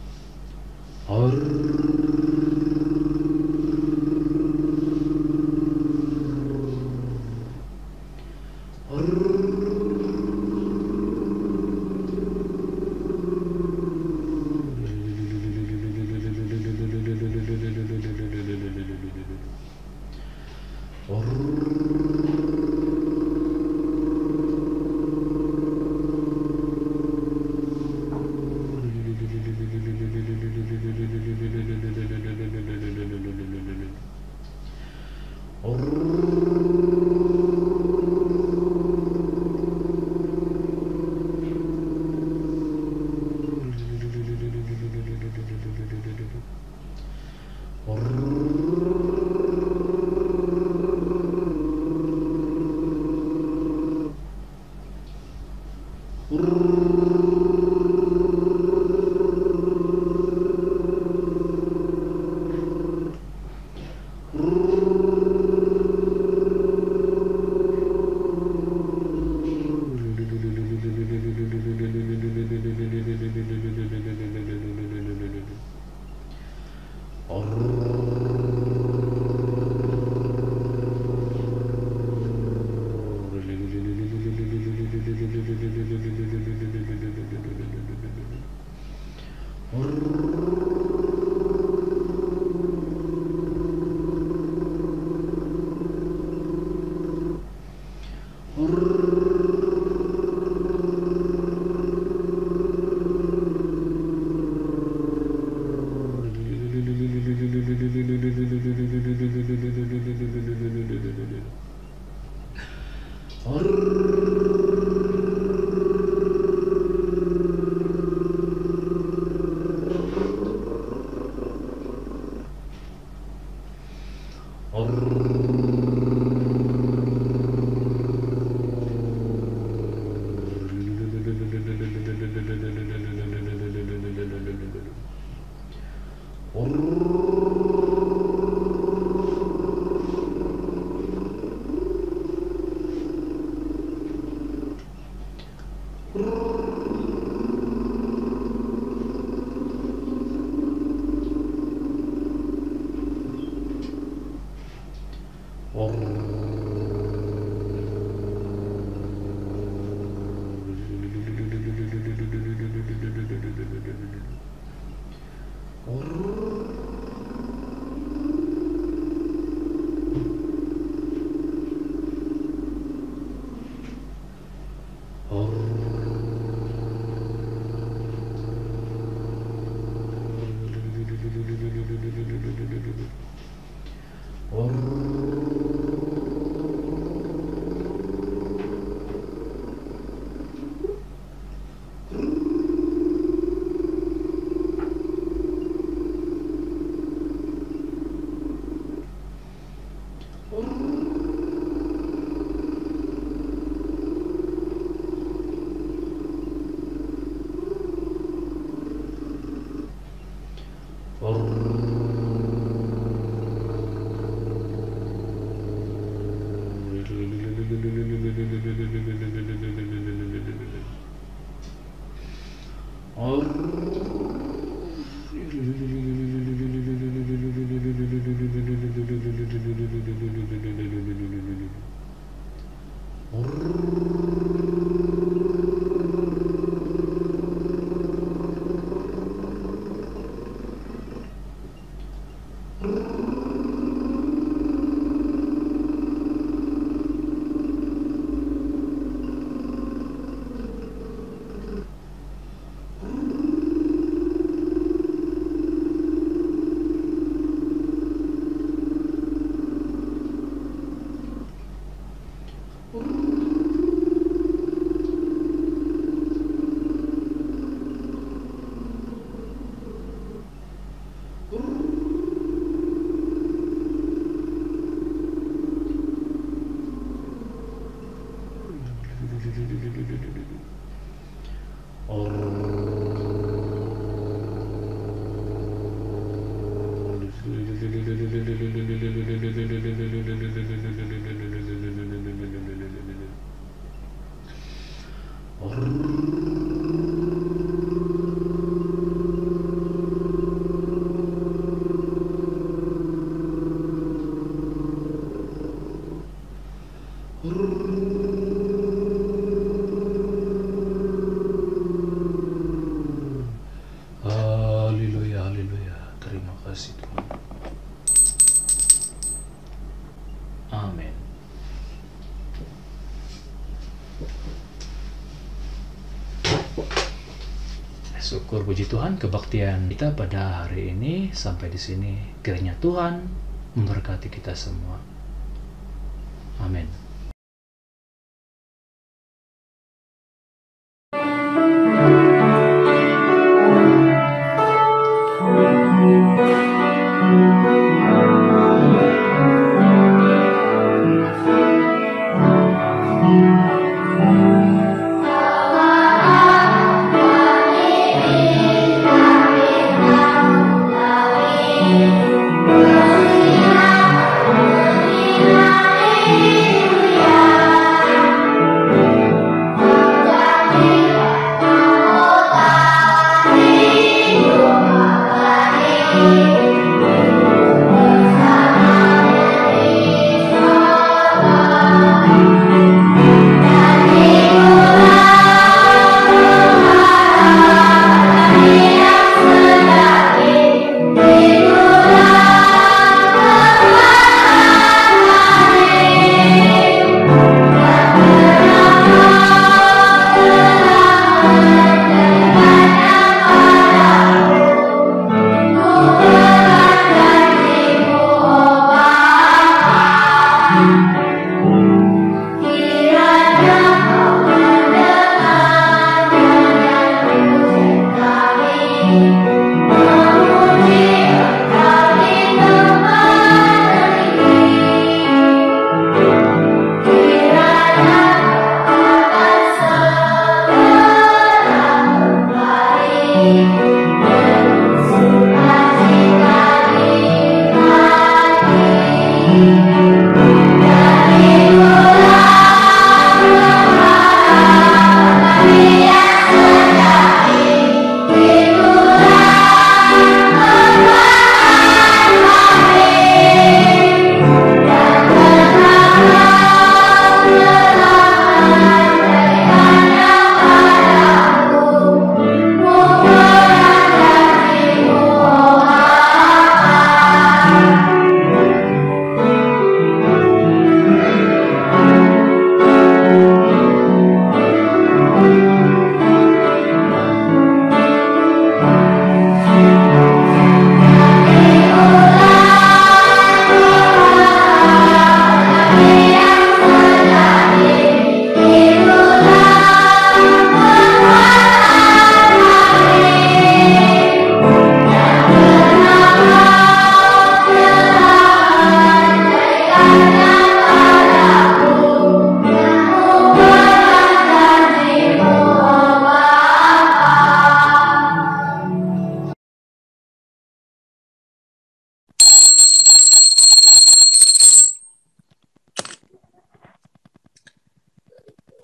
Haleluya, haleluya. Terima kasih Tuhan. Amin. Syukur puji Tuhan, kebaktian kita pada hari ini sampai di sini. Kiranya Tuhan memberkati kita semua. Amin.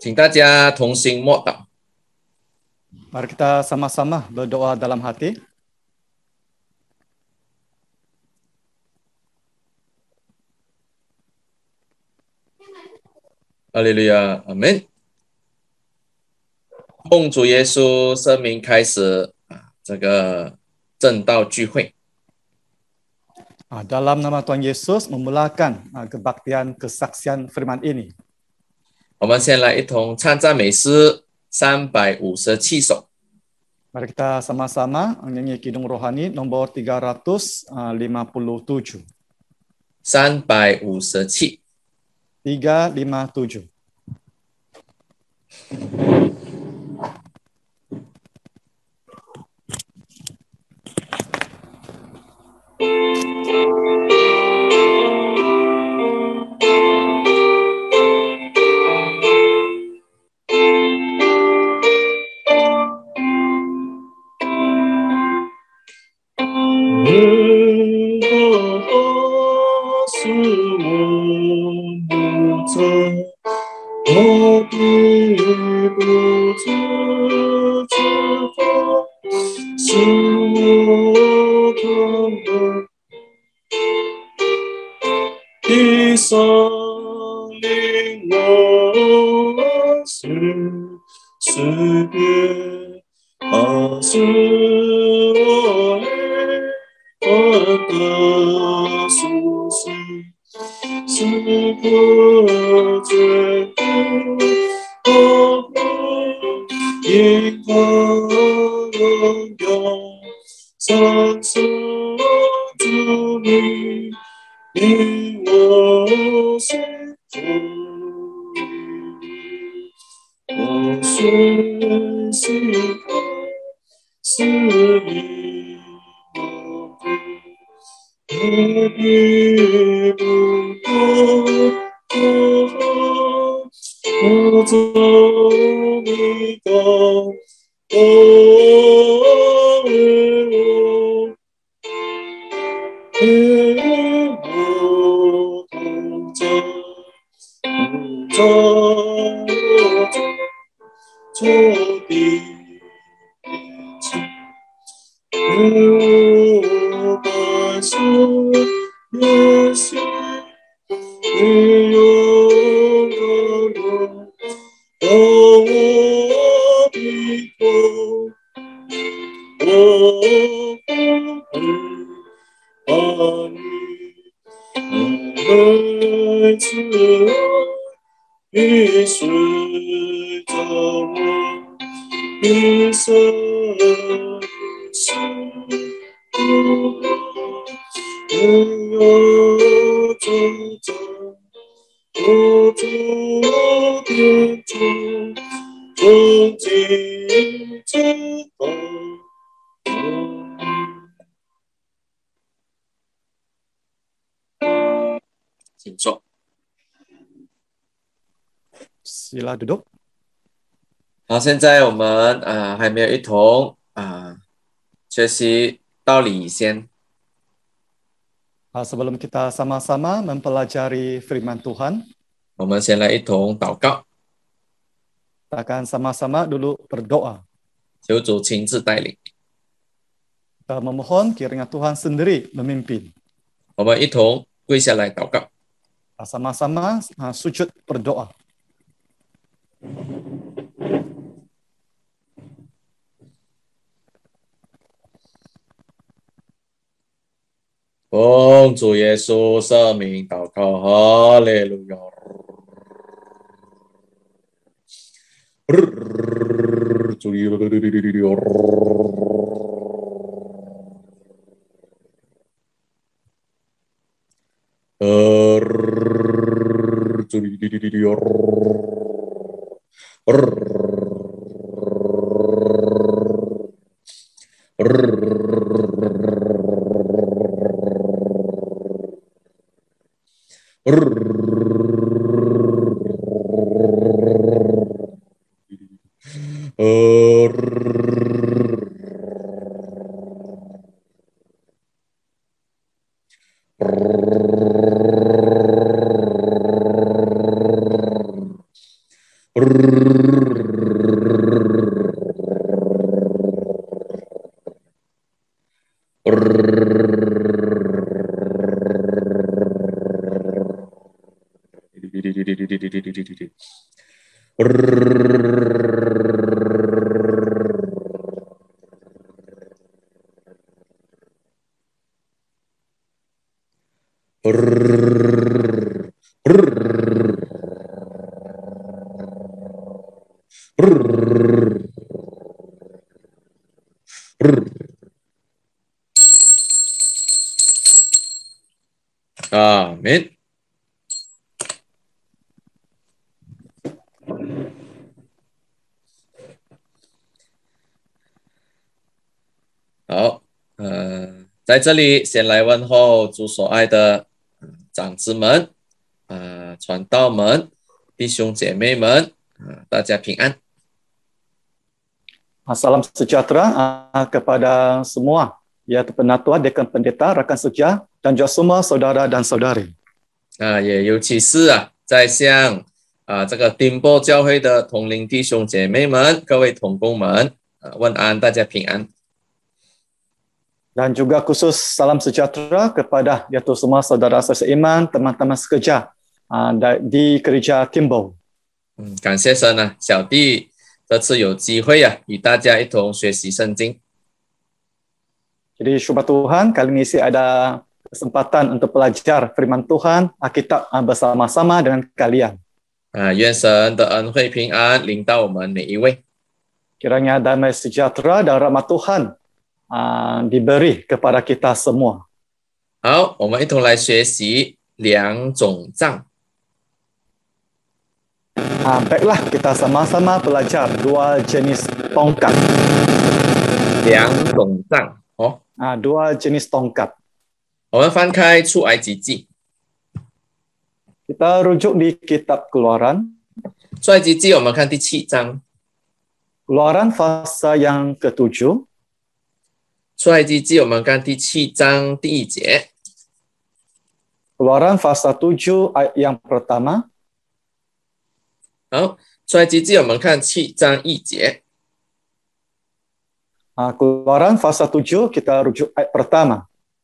请大家同心默祷。 Mari kita sama-sama berdoa dalam hati. Haleluya, amin. 奉主耶稣圣名开始这个正道聚会。 Dalam nama Tuhan Yesus memulakan kebaktian kesaksian firman ini. 我们先来一同唱赞美诗357首。 Mari kita sama-sama menyanyi Kidung Rohani nomor 357. 357。 357. Sila duduk. 好，现在我们还没有一同学习道理先。 Sebelum kita sama-sama mempelajari firman Tuhan, 我们先来一同祷告， kita akan sama-sama dulu berdoa. 求主亲自带领。 Kita memohon kiranya Tuhan sendiri memimpin. 我们一同跪下来祷告。 Sama-sama sujud berdoa. 奉主耶稣圣名祷告，哈利路亚。 Amin。好，在这里先来问候主所爱的长子们、传道们、弟兄姐妹们，大家平安。 Salam sejahtera kepada semua, yaitu penatua, dekan pendeta, rakan seja, dan juga semua saudara dan saudari. 也尤其是在向这个丁波教会的同龄弟兄姐妹们、各位同工们问安，大家平安。 Dan juga khusus salam sejahtera kepada yaitu semua saudara seiman, teman-teman sekerja di gereja Timbou. 感谢神小弟这次有机会与大家一同学习圣经。 Jadi syukur Tuhan, kali ini saya ada kesempatan untuk belajar firman Tuhan, Alkitab bersama-sama dengan kalian. 愿神的恩惠平安临到我们每一位。 Kiranya damai sejahtera dan rahmat Tuhan diberi kepada kita semua. 好，我们一同来学习两种杖。 Baiklah, kita sama-sama belajar dua jenis tongkat. 两种杖 dua jenis tongkat. 我们翻开出埃及记。 Kita rujuk di kitab Keluaran. 出埃及记我们看第7章。 Keluaran pasal yang ke-7. 出埃及记我们看第7章第1节。 Keluaran pasal 7 ayat yang pertama. 好，出埃及记我们看7章1节。 Keluaran pasal 7 kita rujuk ayat pertama.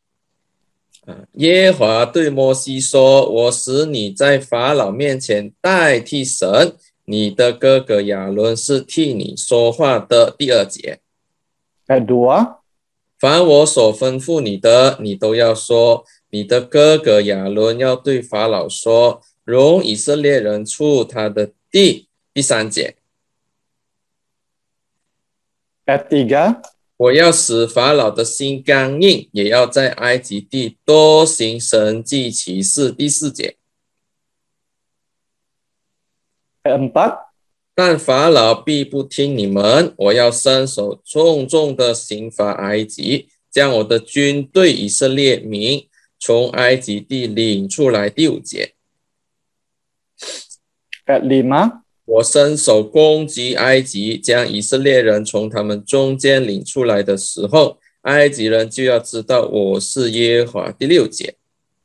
耶和华对摩西说：“我使你在法老面前代替神，你的哥哥亚伦是替你说话的。”第2节。 Ayat 2. 凡我所吩咐你的，你都要说。你的哥哥亚伦要对法老说：“容以色列人出他的地。”第3节。 Ayat 3. 我要使法老的心刚硬，也要在埃及地多行神迹奇事。第4节。 Ayat 4. 但法老必不听你们，我要伸手重重的刑罚埃及，将我的军队以色列民从埃及地领出来。第5节。 Ayat 5. 我伸手攻击埃及，将以色列人从他们中间领出来的时候，埃及人就要知道我是耶和华。第6节。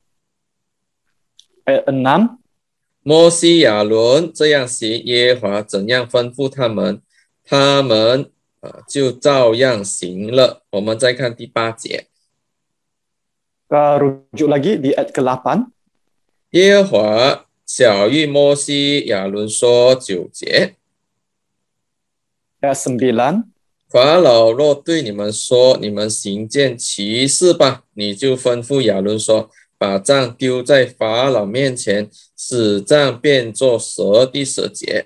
Ayat 6. 摩西亚伦这样行，耶和华怎样吩咐他们，他们就照样行了。我们再看第8节。 Kita rujuk lagi di ayat ke-8. 耶和华晓谕摩西亚伦说9节。 Ayat 9. 法老若对你们说：“你们行件奇事吧！”你就吩咐亚伦说：“把杖丢在法老面前，使杖变作蛇。”第10节。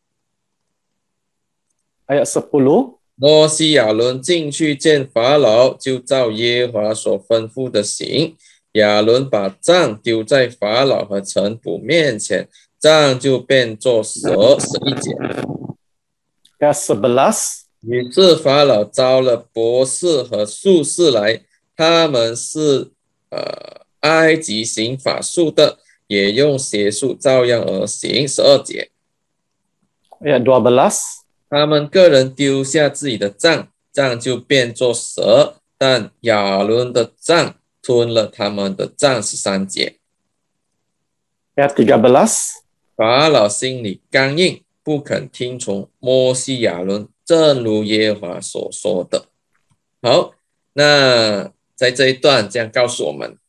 Ayat 10. 摩西亚伦进去见法老，就照耶和华所吩咐的行。亚伦把杖丢在法老和臣仆面前，杖就变作蛇。11节。 Ayat 11. 于是法老招了博士和术士来，他们是埃及行法术的，也用邪术照样而行。12节。 Ayat 12. 他们个人丢下自己的杖，杖就变作蛇，但亚伦的杖吞了他们的杖。13节。 Ayat 13. 法老心里刚硬， 不肯听从摩西亚伦，正如耶和华所说的。好，那在这一段这样告诉我们，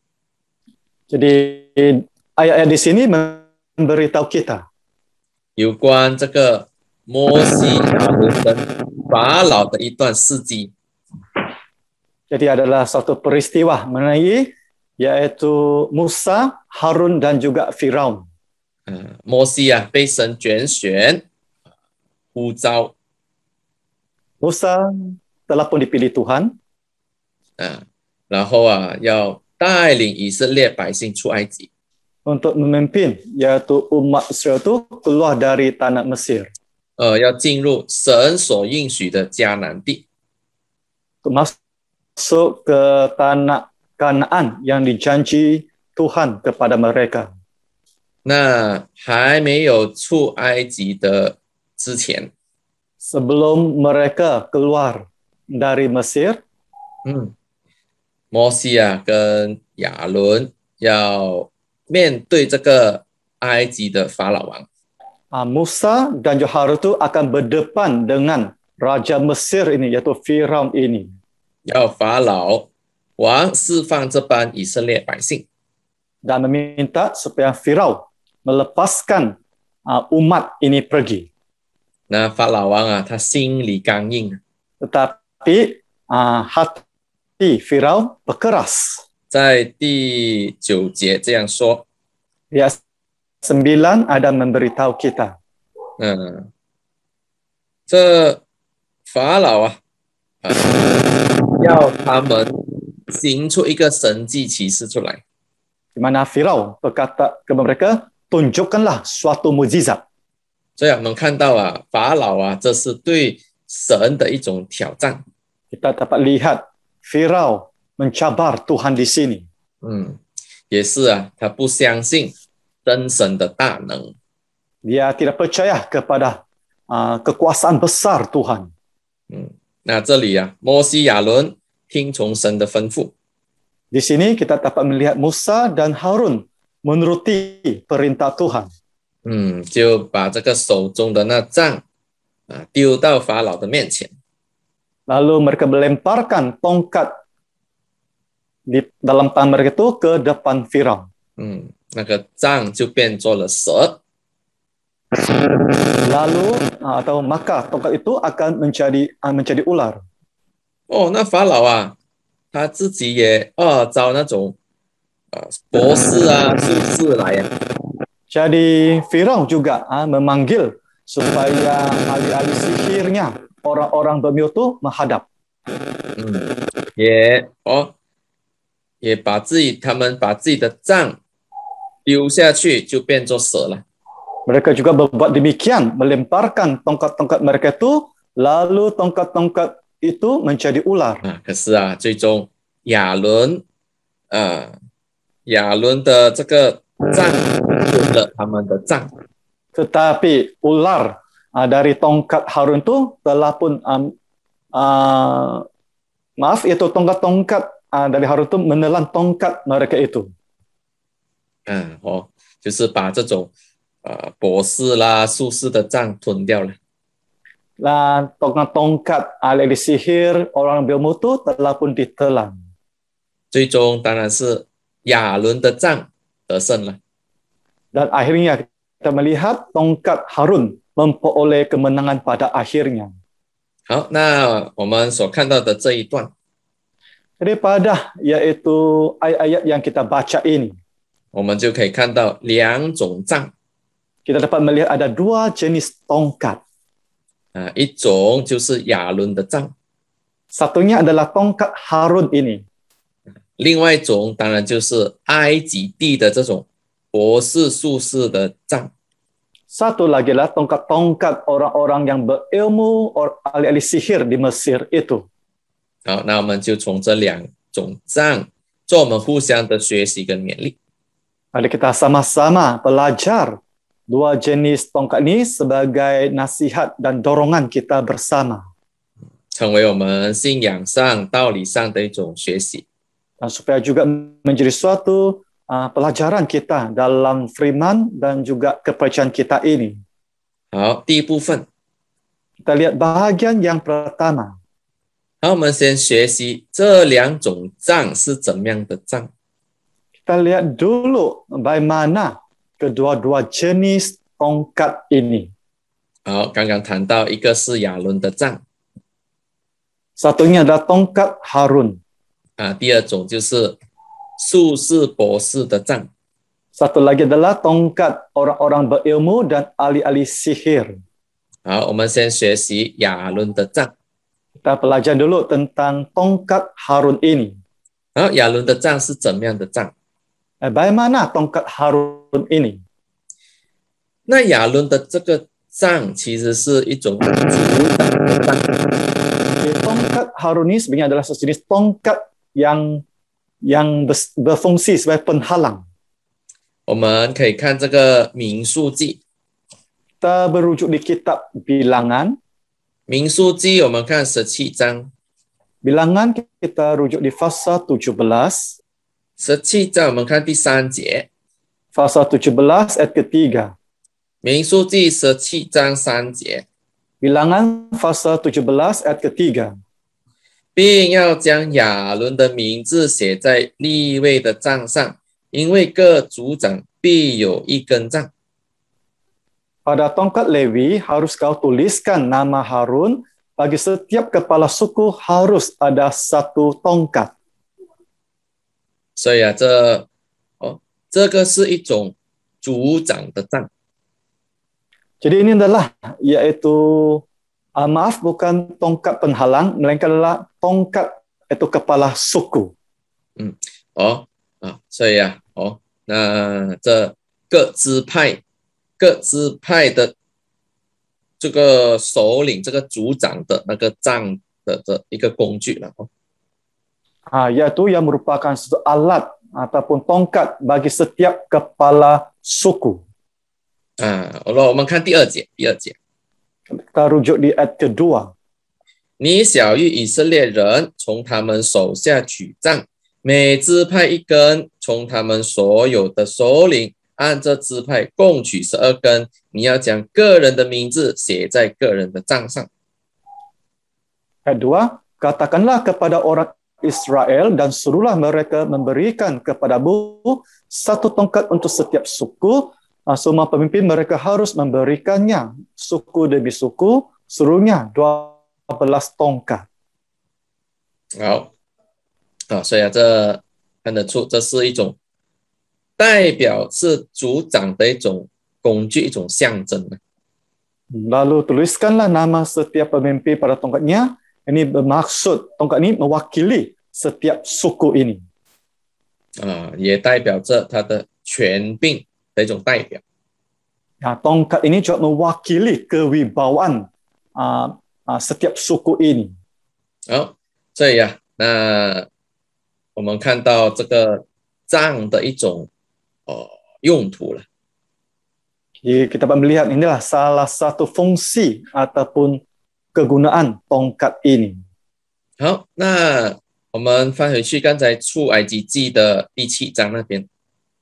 Jadi ayat-ayat di sini memberitahu kita 有关这个摩西亚伦跟法老的一段事迹。 jadi adalah suatu peristiwa mengenai yaitu Musa, Harun dan juga Firaun. 摩西啊被神拣选呼召， Musa telah pun dipilih Tuhan 然后要带领以色列百姓出埃及。 untuk memimpin yaitu umat Israel itu keluar dari tanah Mesir, 要进入神所应许的迦南地。 masuk ke tanah Kanaan yang dijanji Tuhan kepada mereka. 那还没有出埃及的之前， Sebelum mereka keluar dari Mesir, 摩西跟亚伦要面对这个埃及的法老王。 Musa dan Harun itu akan berdepan dengan Raja Mesir ini, yaitu Firaun ini. 要法老王释放这班以色列百姓， Dan meminta supaya Firaun melepaskan umat ini pergi. 那法老王他心里刚硬， Tetapi hati Firaun berkeras. 在第9节这样说， Ayat 9 ada memberitahu kita. 这法老要他们行出一个神迹奇事出来。 Di mana Firaun berkata kepada mereka, tunjukkanlah suatu mukjizat. 所以我们看到法老这是对神的一种挑战。 Kita dapat lihat Firaun mencabar Tuhan di sini. 也是他不相信真神的大能。 Dia tidak percaya kepada kekuasaan besar Tuhan. 那这里摩西亚伦听从神的吩咐。 Di sini kita dapat melihat Musa dan Harun menuruti perintah Tuhan. 就把这个手中的那杖丢到法老的面前。 Lalu mereka melemparkan tongkat di dalam tangan mereka itu ke depan Firaun. 那个杖就变作了蛇。 Lalu maka tongkat itu akan menjadi ular. 那法老他自己也找那种博士术士来。 Jadi Firaun juga memanggil supaya ahli-ahli sihirnya, orang-orang Babel itu menghadap. 也把自己的杖丢下去，就变作蛇了。 Mereka juga berbuat demikian, melemparkan tongkat-tongkat mereka itu, lalu tongkat-tongkat itu menjadi ular. 可是最终亚伦的这个杖吞了他们的杖。 Tetapi ular dari tongkat Harun itu telah pun itu tongkat-tongkat dari Harun itu menelan tongkat mereka itu. 就是把这种博士啦、术士的杖吞掉了。 Tongkat ahli sihir orang berilmu itu telah pun ditelan. 最终当然是亚伦的杖得胜了。 Dan akhirnya kita melihat tongkat Harun memperoleh kemenangan pada akhirnya. 好，那我们所看到的这一段， Daripada yaitu ayat-ayat yang kita baca ini, 我们就可以看到2种杖。 kita dapat melihat ada 2 jenis tongkat. 一种就是亚伦的杖， Satunya adalah tongkat Harun ini. 另外一种当然就是埃及地的这种博士术士的杖。 Satu lagi lah tongkat-tongkat orang-orang yang berilmu, ahli-ahli sihir di Mesir itu. 好，那我们就从这2种杖做我们互相的学习跟勉励。 Mari kita sama-sama belajar 2 jenis tongkat ini sebagai nasihat dan dorongan kita bersama. 成为我们信仰上、道理上的一种学习。 Dan supaya juga menjadi suatu pelajaran kita dalam firman dan juga kepercayaan kita ini. 好，第一部分， Kita lihat bahagian yang pertama. 好，我们先学习这两种杖是怎么样的杖。 Kita lihat dulu bagaimana kedua-dua jenis tongkat ini. 好，刚刚谈到一个是亚伦的杖 Satunya adalah tongkat Harun. 啊，第二种就是术士博士的杖。 Satu lagi adalah tongkat orang-orang berilmu dan ahli-ahli sihir. 好，我们先学习亚伦的杖。 Kita pelajari dulu tentang tongkat Harun ini. 好，亚伦的杖是怎么样的杖？ Bagaimana tongkat Harun ini? 那亚伦的这个杖其实是一种主掌的杖。 Tongkat Harun ini sebenarnya adalah sejenis tongkat yang berfungsi sebagai penghalang. 我们可以看这个民数记， Kita berujuk di kitab Bilangan. 民数记我们看17章， Bilangan kita rujuk di pasal 17. 17章我们看第3节， Pasal 17 ayat ketiga. 民数记17章3节， Bilangan pasal 17 ayat ketiga. 并要将亚伦的名字写在利未的杖上，因为各族长必有一根杖。 Pada tongkat Lewi harus kau tuliskan nama Harun, bagi setiap kepala suku harus ada satu tongkat. 所以啊，这个是一种族长的杖。 Jadi ini adalah yaitu bukan tongkat penghalang, melainkan adalah tongkat itu kepala suku. 所以啊，那这各支派的这个首领、这个族长的那个杖的一个工具了。 Yaitu yang merupakan suatu alat ataupun tongkat bagi setiap kepala suku. 我们看第二节， Kita rujuk di ayat kedua. 你小谕以色列人从他们手下取杖，每支派一根，从他们所有的首领按这支派共取12根。你要将个人的名字写在个人的杖上。 Ayat 2, katakanlah kepada orang Israel dan suruhlah mereka memberikan kepadamu satu tongkat untuk setiap suku. Semua pemimpin mereka harus memberikannya suku demi suku, suruhnya 12 tongkat. 好，所以这看得出这是一种代表是族长的一种工具，一种象征。 Lalu tuliskanlah nama setiap pemimpin pada tongkatnya. Ini bermaksud tongkat ini mewakili setiap suku ini. 也代表着他的权柄的一种代表。 Tongkat ini juga mewakili kewibawaan setiap suku ini. 好，所以啊，那我们看到这个杖的一种用途了。 Jadi kita melihat inilah salah satu fungsi ataupun kegunaan tongkat ini. 好，那我们翻回去刚才出埃及记的第7章那边。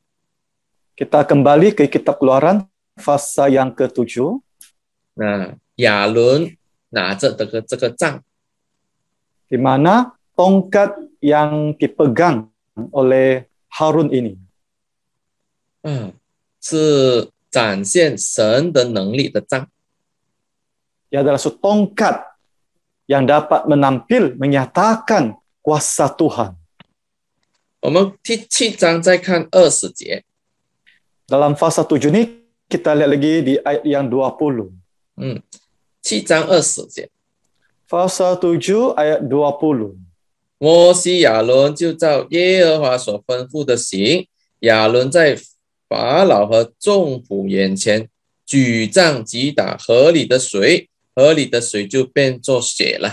Kita kembali ke kitab Keluaran pasal yang ke-7. 那亚伦拿着这个杖， di mana tongkat yang dipegang oleh Harun ini 是展现神的能力的杖。 ia adalah suatu tongkat yang dapat menyatakan kuasa Tuhan. 我们第7章再看20节， Dalam pasal 7 ini kita lihat lagi di ayat yang 20. 7章20节， Pasal 7 ayat 20. 摩西亚伦就照耶和华所吩咐的行。亚伦在法老和众仆眼前举杖击打河里的水，河里的水就变作血了。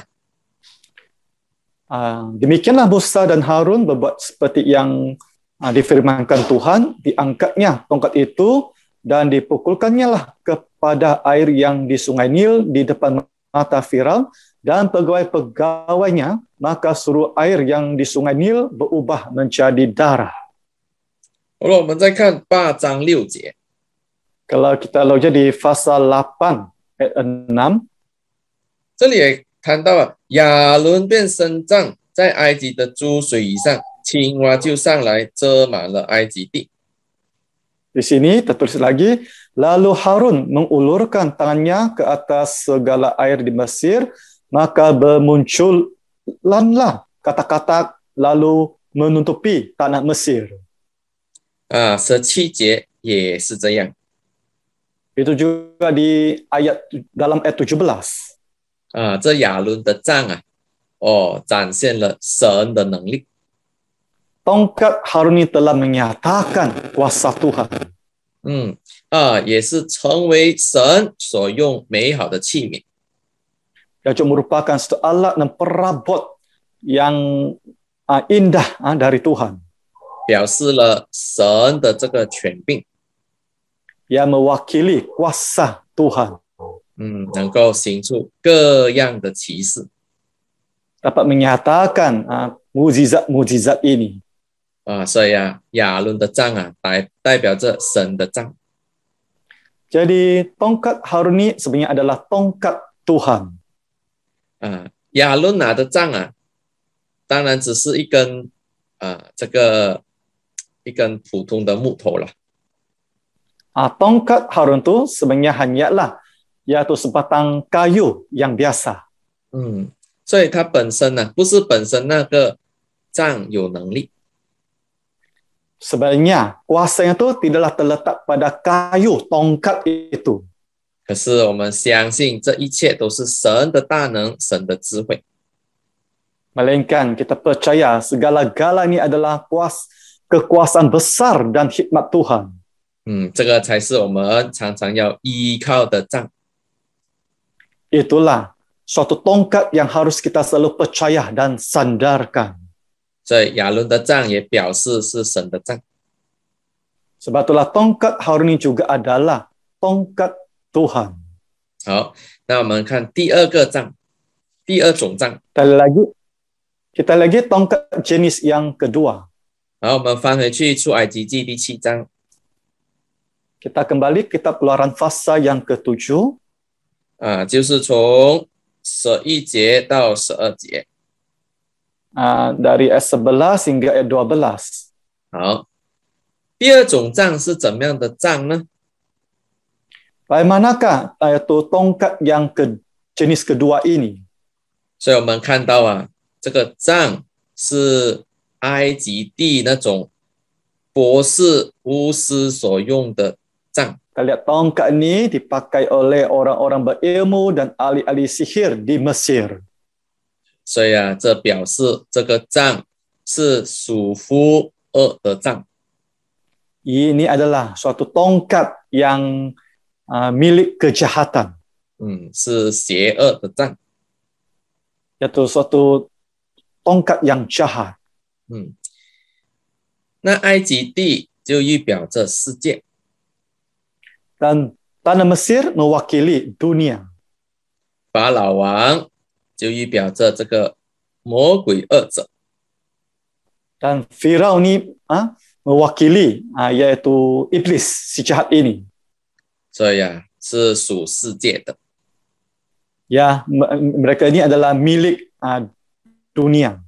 Demikianlah Musa dan Harun berbuat seperti yang difirmankan Tuhan, diangkatnya tongkat itu dan dipukulkannya lah kepada air yang di sungai Nil di depan mata Firaun dan pegawai-pegawainya, maka seluruh air yang di sungai Nil berubah menjadi darah. 好了，我们再看8章6节。 Kalau kita loja di pasal 8 ayat 6, 这里也谈到了亚伦便伸杖在埃及的诸水以上，青蛙就上来遮满了埃及地。 di sini tertulis lagi, lalu Harun mengulurkan tangannya ke atas segala air di Mesir, maka bermunculanlah kata-kata lalu menutupi tanah Mesir. 17节也是这样。 Itu juga di dalam ayat 17. 这亚伦的杖展现了神的能力。 Tongkat Harun ini telah menyatakan kuasa Tuhan. 也是成为神所用美好的器皿。 Dia juga merupakan satu alat dan perabot yang indah dari Tuhan. 表示了神的这个权柄。 Yang mewakili kuasa Tuhan. 能够行出各样的奇事。 Dapat menyatakan mukjizat-mukjizat ini. 所以亚伦的杖代表着神的杖。 Jadi tongkat Harun ini sebenarnya adalah tongkat Tuhan. 亚伦拿的杖当然只是一根一根普通的木头了。 Tongkat Harun itu sebenarnya hanyalah yaitu sebatang kayu yang biasa. 所以它本身不是本身那个杖有能力。 Sebenarnya kuasanya itu tidaklah terletak pada kayu tongkat itu. 可是我们相信这一切都是神的大能，神的智慧。 Melainkan kita percaya segala-gala ini adalah kekuasaan besar dan hikmat Tuhan. 这个才是我们常常要依靠的杖。 Itulah suatu tongkat yang harus kita selalu percaya dan sandarkan. 所以亚伦的杖也表示是神的杖。 Sebab itulah tongkat Harun ini juga adalah tongkat Tuhan. 好，那我们看第二个杖，第二种杖。 Kita lagi tongkat jenis yang kedua. 好，我们翻回去出埃及记第7章。 Kita kembali kitab Keluaran pasal yang ke-7. 就是从11节到12节。 Dari ayat 11 hingga ayat 12. 好，第二种杖是怎么样的杖呢？ Bagaimanakah tongkat yang jenis kedua ini? 所以我们看到这个杖是埃及地那种博士巫师所用的杖。 Kita lihat tongkat ini dipakai oleh orang-orang berilmu dan ahli-ahli sihir di Mesir. 所以这表示这个杖是属乎恶的杖。 Ini adalah suatu tongkat yang milik kejahatan. 是邪恶的杖。 Yaitu suatu tongkat yang jahat. 那埃及地就预表着世界。 Dan tanah Mesir mewakili dunia. 法老王就预表着这个魔鬼恶者。 Dan Firaun ini mewakili yaitu iblis si jahat ini. 所以是属世界的。 Ya, mereka ini adalah milik dunia.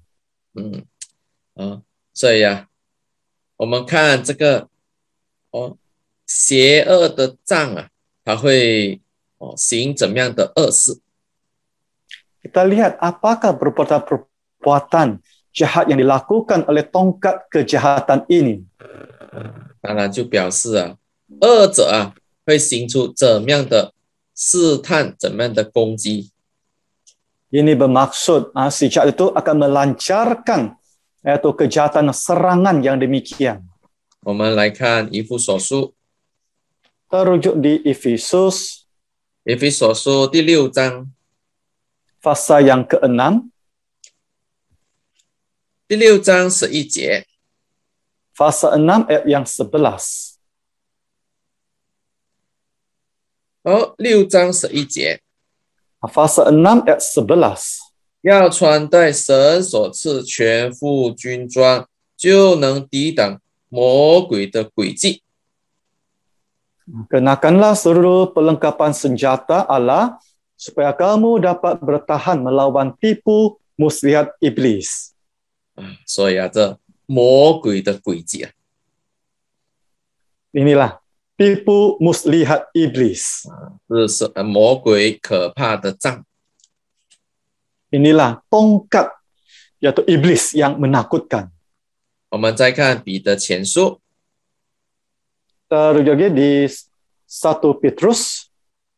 所以我们看这个邪恶的杖它会行怎么样的恶事？ Kita lihat apakah perbuatan jahat yang dilakukan oleh tongkat kejahatan ini. 当然就表示恶者会行出怎么样的试探，怎么样的攻击。 Ini bermaksud si jahat itu akan melancarkan yaitu kejahatan serangan yang demikian. 我们来看以弗所书， Terujuk di Efesus 以弗所书第6章， pasal yang ke-6, 第6章11节。 pasal 6 ayat yang 11. 6章11节， Pasal 6 ayat 11. 要穿戴神所赐全副军装，就能抵挡魔鬼的诡计。 Kenakanlah seluruh perlengkapan senjata Allah supaya kamu dapat bertahan melawan tipu muslihat iblis. 所以啊，这魔鬼的诡计啊， Inilah tipu muslihat iblis. 是魔鬼可怕的杖。 Inilah tongkat yaitu iblis yang menakutkan. 我们再看彼得前书 Terujuk lagi di 1 Petrus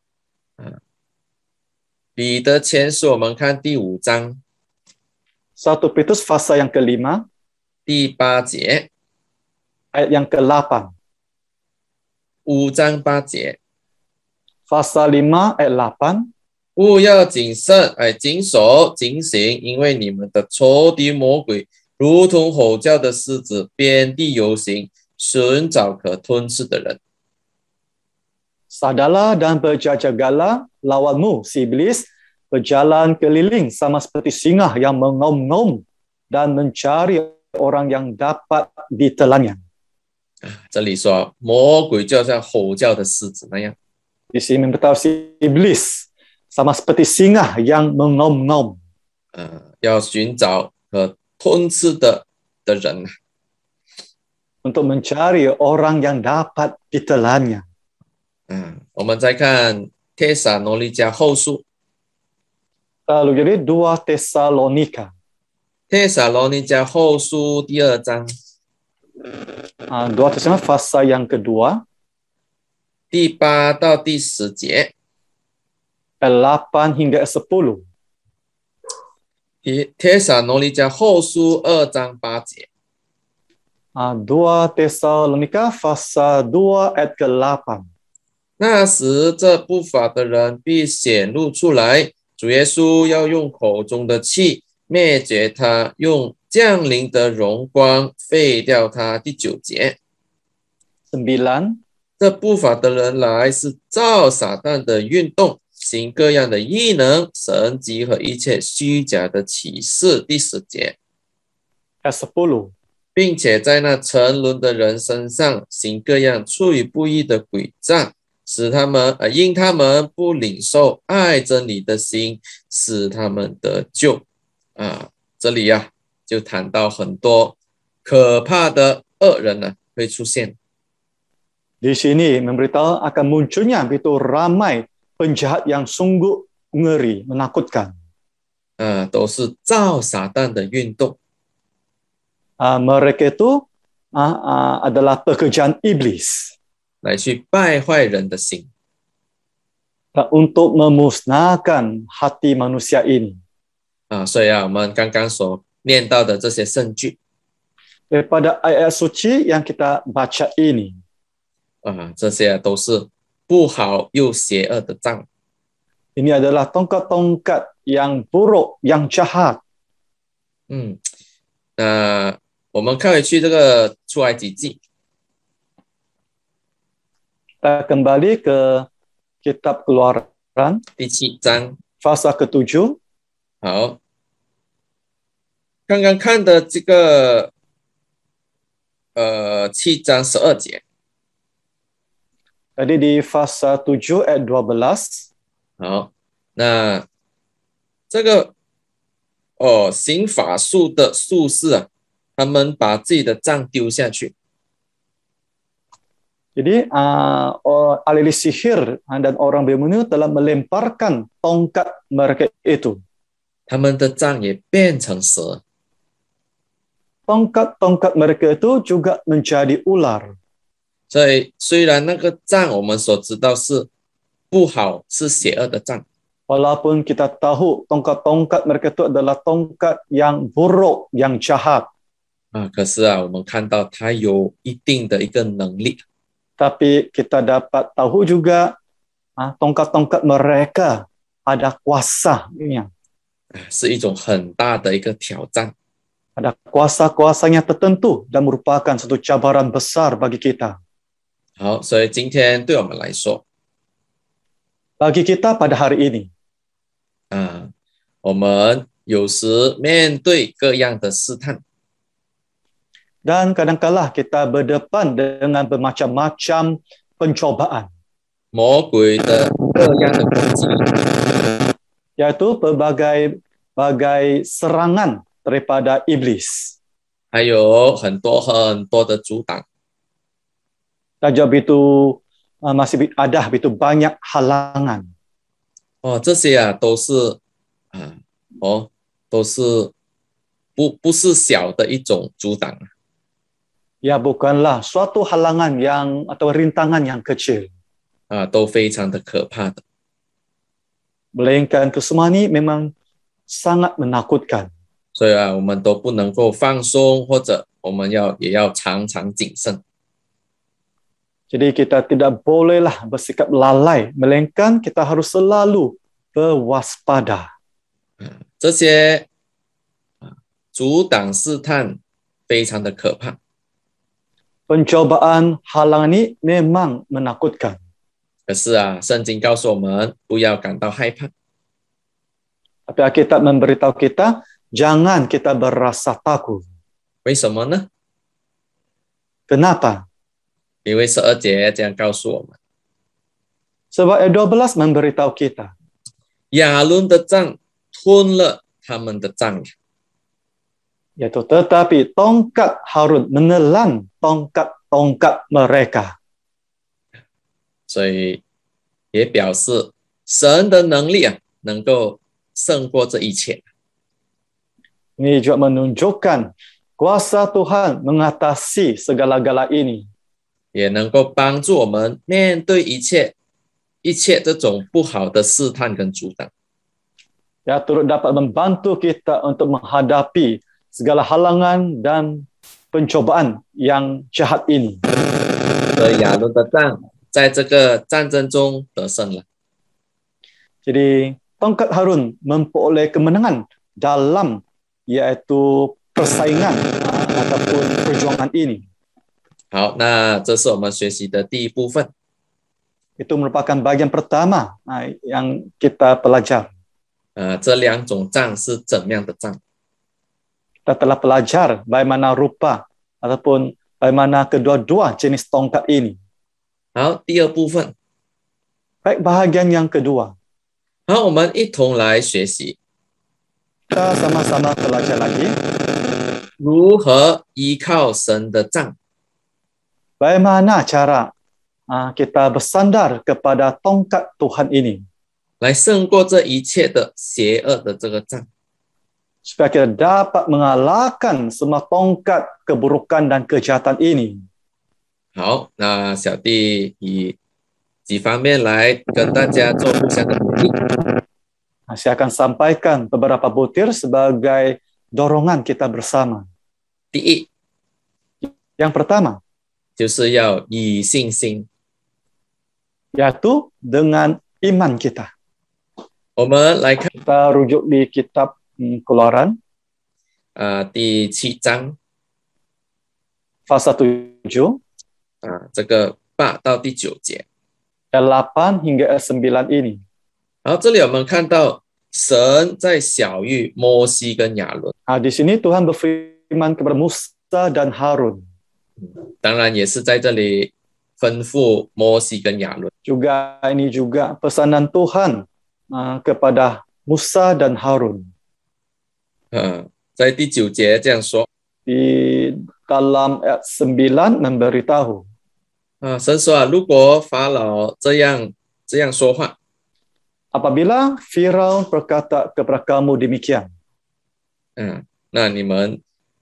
彼得前书，我们看第5章 1 Petrus pasal yang ke-5 第8节， ayat yang ke-8. 5章8节， Pasal 5 ayat 8. 勿要谨慎，谨守警醒，因为你们的仇敌魔鬼如同吼叫的狮子，遍地游行，寻找可吞噬的人。 Sadarlah dan berjaga-jagalah, lawanmu si iblis berjalan keliling sama seperti singa yang mengaum-ngaum dan mencari orang yang dapat ditelannya. 这里说魔鬼就像吼叫的狮子那样， Di sini memberitahu si iblis sama seperti singa yang mengaum-ngaum 要寻找可吞噬的人。 untuk mencari orang yang dapat ditelannya. 我们再看帖撒罗尼迦后书， Lalu jadi 2 Tesalonika. 帖撒罗尼迦后书第2章 2 Tesalonika pasal yang kedua, 第8到第10节。 ayat 8 hingga 10. 帖撒罗尼迦后书2章8节， 2 Tesalonika pasal 2 ayat ke-8. 那时这不法的人必显露出来，主耶稣要用口中的气灭绝他，用降临的荣光废掉他。第9节， 9. 这不法的人来是照撒旦的运动，行各样的异能、神迹和一切虚假的启示。第10节， ayat 10. 并且在那沉沦的人身上行各样出于不义的诡诈，使他们因他们不领受爱真理的心，使他们得救。这里就谈到很多可怕的恶人呢会出现。 Di sini memberitahu akan munculnya begitu ramai penjahat yang sungguh ngeri, menakutkan. 都是照撒旦的运动。 Mereka itu adalah pekerjaan iblis 来去败坏人的心。 untuk memusnahkan hati manusia ini. 所以我们刚刚所念到的这些圣句 Daripada ayat suci yang kita baca ini, 这些都是不好又邪恶的杖。 ini adalah tongkat-tongkat yang buruk, yang jahat. 那我们看回去这个出埃及记 Kita kembali ke kitab Keluaran, 第7章。 pasal ke-7. 好，刚刚看的这个7章12节。 Tadi di pasal 7 ayat 12. 好，那这个行法术的术士他们把自己的杖丢下去。 Jadi ahli sihir dan orang bermenu telah melemparkan tongkat mereka itu. 他们的杖也变成蛇。 Tongkat-tongkat mereka itu juga menjadi ular. 所以虽然那个杖我们所知道是不好，是邪恶的杖， Walaupun kita tahu tongkat-tongkat mereka itu adalah tongkat yang buruk, yang jahat. 可是我们看到它有一定的一个能力。 Tapi kita dapat tahu juga tongkat-tongkat mereka ada kuasanya. 是一种很大的一个挑战。 Ada kuasa-kuasanya tertentu dan merupakan satu cabaran besar bagi kita. 好，所以今天对我们来说， Bagi kita pada hari ini, 我们有时面对各样的试探， dan kadangkala kita berdepan dengan bermacam-macam pencobaan, 魔鬼的各样的攻击， yaitu berbagai serangan daripada iblis. 还有很多的阻挡。 Dan juga begitu masih ada begitu banyak halangan. 哦，这些啊都是都是不是小的一种阻挡。 Ya, bukanlah suatu halangan atau rintangan yang kecil. 都非常的可怕的。 Melainkan kesemua ini memang sangat menakutkan. 所以啊，我们都不能够放松，或者我们也要常常谨慎。 Jadi kita tidak bolehlah bersikap lalai, melainkan kita harus selalu berwaspada. 这些阻挡试探非常的可怕。 Pencobaan halangan ini memang menakutkan. 可是啊，圣经告诉我们不要感到害怕。 Tapi Alkitab memberitahu kita, jangan kita berasa takut. 为什么呢？ Kenapa? 因为12节这样告诉我们： Sebab ayat 12 memberitahu kita, 亚伦的杖吞了他们的杖。 yaitu tetapi tongkat Harun menelan tongkat-tongkat mereka. 所以也表示神的能力啊，能够胜过这一切。 Ini juga menunjukkan kuasa Tuhan mengatasi segala-gala ini. 也能够帮助我们面对一切这种不好的试探跟阻挡。 Ya, turut dapat membantu kita untuk menghadapi segala halangan dan pencobaan yang jahat ini. 所以亚伦的杖在这个战争中得胜了。 Jadi tongkat Harun memperoleh kemenangan dalam yaitu persaingan ataupun perjuangan ini. 好，那这是我们学习的第一部分。 Itu merupakan bagian pertama yang kita pelajari. 这两种杖是怎么样的杖？ Kita telah belajar bagaimana rupa ataupun bagaimana kedua-dua jenis tongkat ini. 好，第二部分， Baik, bahagian yang kedua. 好，我们一同来学习 Kita sama-sama belajar lagi 如何依靠神的杖。 bagaimana cara kita bersandar kepada tongkat Tuhan ini. 来胜过这一切的邪恶的这个杖。 Supaya kita dapat mengalahkan semua tongkat keburukan dan kejahatan ini. 好，那小弟以几方面来跟大家做互相的鼓励。 Saya akan sampaikan beberapa butir sebagai dorongan kita bersama. 第一， Yang pertama, 就是要以信心。 yaitu dengan iman kita. 我们来看 Kita rujuk di kitab Keluaran 第7章 pasal 7, 这个8到第9节。 ayat 8 hingga ayat 9 ini. 然后这里我们看到神在晓谕摩西跟亚伦， Di sini Tuhan berfirman kepada Musa dan Harun. 当然也是在这里吩咐摩西跟亚伦。 Ini juga pesanan Tuhan kepada Musa dan Harun. 在第9节这样说 Di dalam ayat 9 memberitahu. 神说啊，如果法老这样说话， Apabila Firaun berkata kepada kamu demikian, 那你们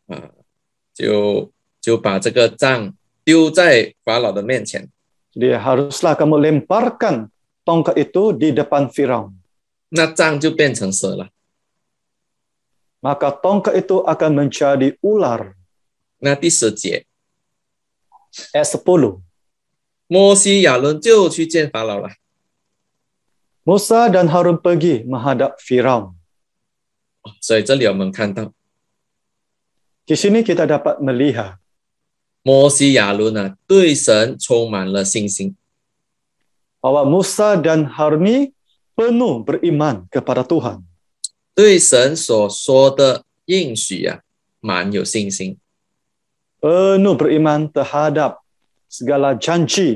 就把这个杖丢在法老的面前， jadi haruslah kamu lemparkan tongkat itu di depan Firaun. 那杖就变成蛇了。 Maka tongkat itu akan menjadi ular. 那第10节， Ayat 10. 摩西亚伦就去见法老了。 Musa dan Harun pergi menghadap Firaun. 所以这里我们看到 Di sini kita dapat melihat 摩西亚伦啊，对神充满了信心。 bahwa Musa dan Harun ini penuh beriman kepada Tuhan. 对神所说的应许啊，蛮有信心。 Penuh beriman terhadap segala janji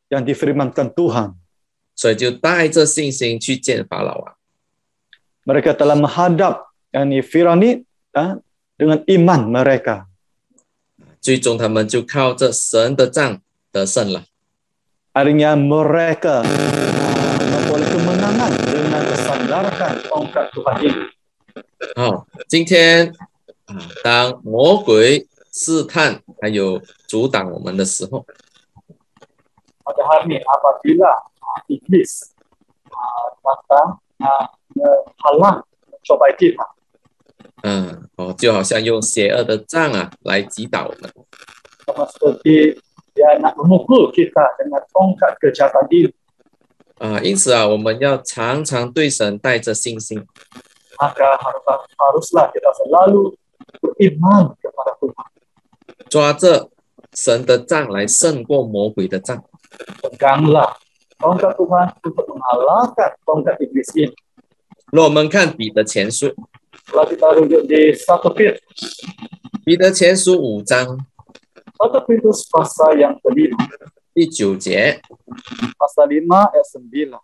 yang difirmankan Tuhan. 所以就带着信心去见法老王。 Mereka telah menghadap Firaun dengan iman mereka. 最终他们就靠着神的杖得胜了。 Akhirnya mereka memperoleh kemenangan dengan bersandarkan tongkat Tuhan ini. 好，今天当魔鬼试探还有阻挡我们的时候， Pada hari ini apabila iblis datang menghalang mencobai kita, 就好像用邪恶的杖来击打我们。 sama seperti dia nak memukul kita dengan tongkat kejahatan ini. 因此我们要常常对神带着信心， Maka haruslah kita selalu beriman kepada Tuhan. 抓着神的杖来胜过魔鬼的杖。 Peganglah tongkat Tuhan untuk mengalahkan tongkat iblis ini. 若我们看彼得前书， Kalau kita rujuk di 1 Petrus, 彼得前书5章 1 Petrus pasal yang ke-5, 第9节， pasal 5 ayat 9.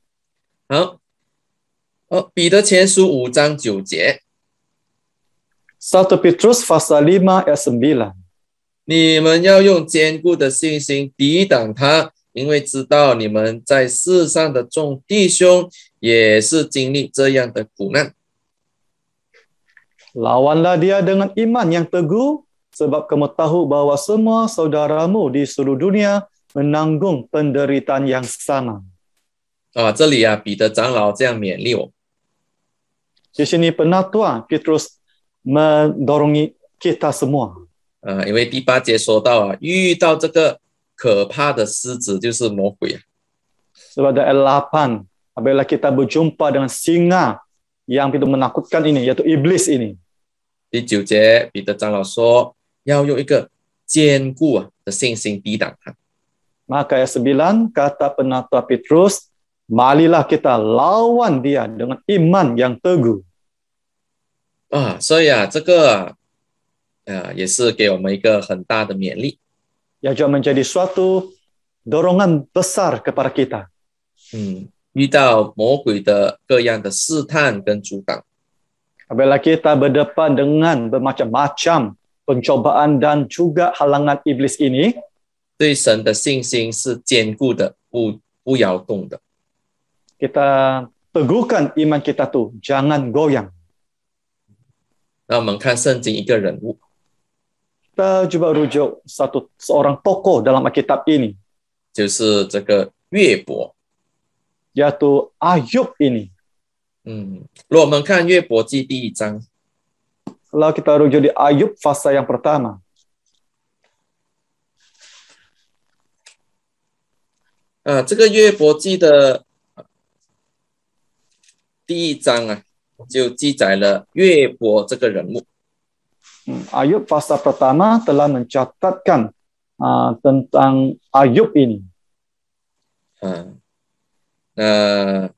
好，彼得前书5章9节， 1 Petrus pasal 5 ayat 9. 你们要用坚固的信心抵挡他，因为知道你们在世上的众弟兄也是经历这样的苦难。 Lawanlah dia dengan iman yang teguh, sebab kamu tahu bahwa semua saudaramu di seluruh dunia menanggung penderitaan yang sama. 这里彼得长老这样勉励我， Di sini penatua Petrus mendorong kita semua. 因为第8节说到遇到这个可怕的狮子就是魔鬼。 Sebab ada ayat 8, apabila kita berjumpa dengan singa yang begitu menakutkan ini, yaitu iblis ini. 第9节彼得长老说要用一个坚固的信心抵挡他。 Maka ayat 9 kata penatua Petrus, marilah kita lawan dia dengan iman yang teguh. 所以这个也是给我们一个很大的勉励。 Yang juga menjadi suatu dorongan besar kepada kita. 遇到魔鬼的各样的试探跟阻挡， Apabila kita berdepan dengan bermacam-macam pencobaan dan juga halangan iblis ini, 对神的信心是坚固的，不摇动的。 kita teguhkan iman kita tuh, jangan goyang. 那我们看圣经一个人物， Kita coba rujuk seorang tokoh dalam Alkitab ini, 就是这个约伯。 yaitu Ayub ini. 如果我们看约伯记第1章， Kalau kita rujuk di Ayub fasa yang pertama, 这个约伯记的第1章就记载了约伯这个人物。 Ayub fasa pertama telah mencatatkan tentang Ayub ini. 那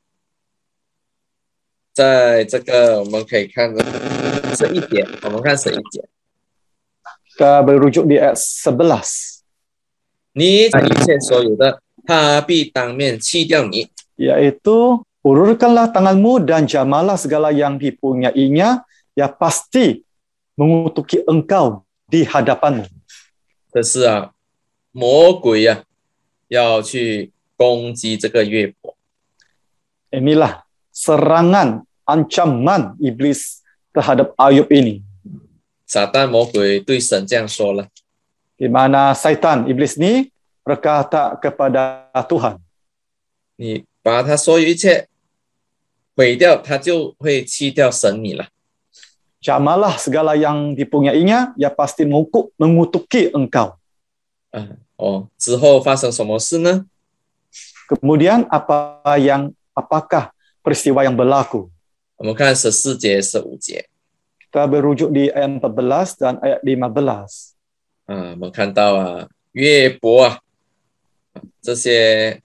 在这个我们可以看11节，我们看11节， Kita berujuk di ayat 11, 你把一切所有的，他必当面弃掉你。 yaitu ulurkanlah tanganmu dan jamalah segala yang dipunyainya, ya pasti mengutuki engkau di hadapanmu. 这是魔鬼要去攻击这个约伯。 Inilah serangan, ancaman iblis terhadap Ayub ini. 撒旦魔鬼对神这样说了 Di mana Satan, iblis ini berkata kepada Tuhan, 你把他所有一切毁掉，他就会弃掉神你了。 jamalah segala yang dipunyainya, ya pasti mengutuki engkau. 之后发生什么事呢？ Kemudian apakah peristiwa yang berlaku? 我们看14节、15节。 Kita berujuk di ayat 14 dan ayat 15. 我们看到约伯这些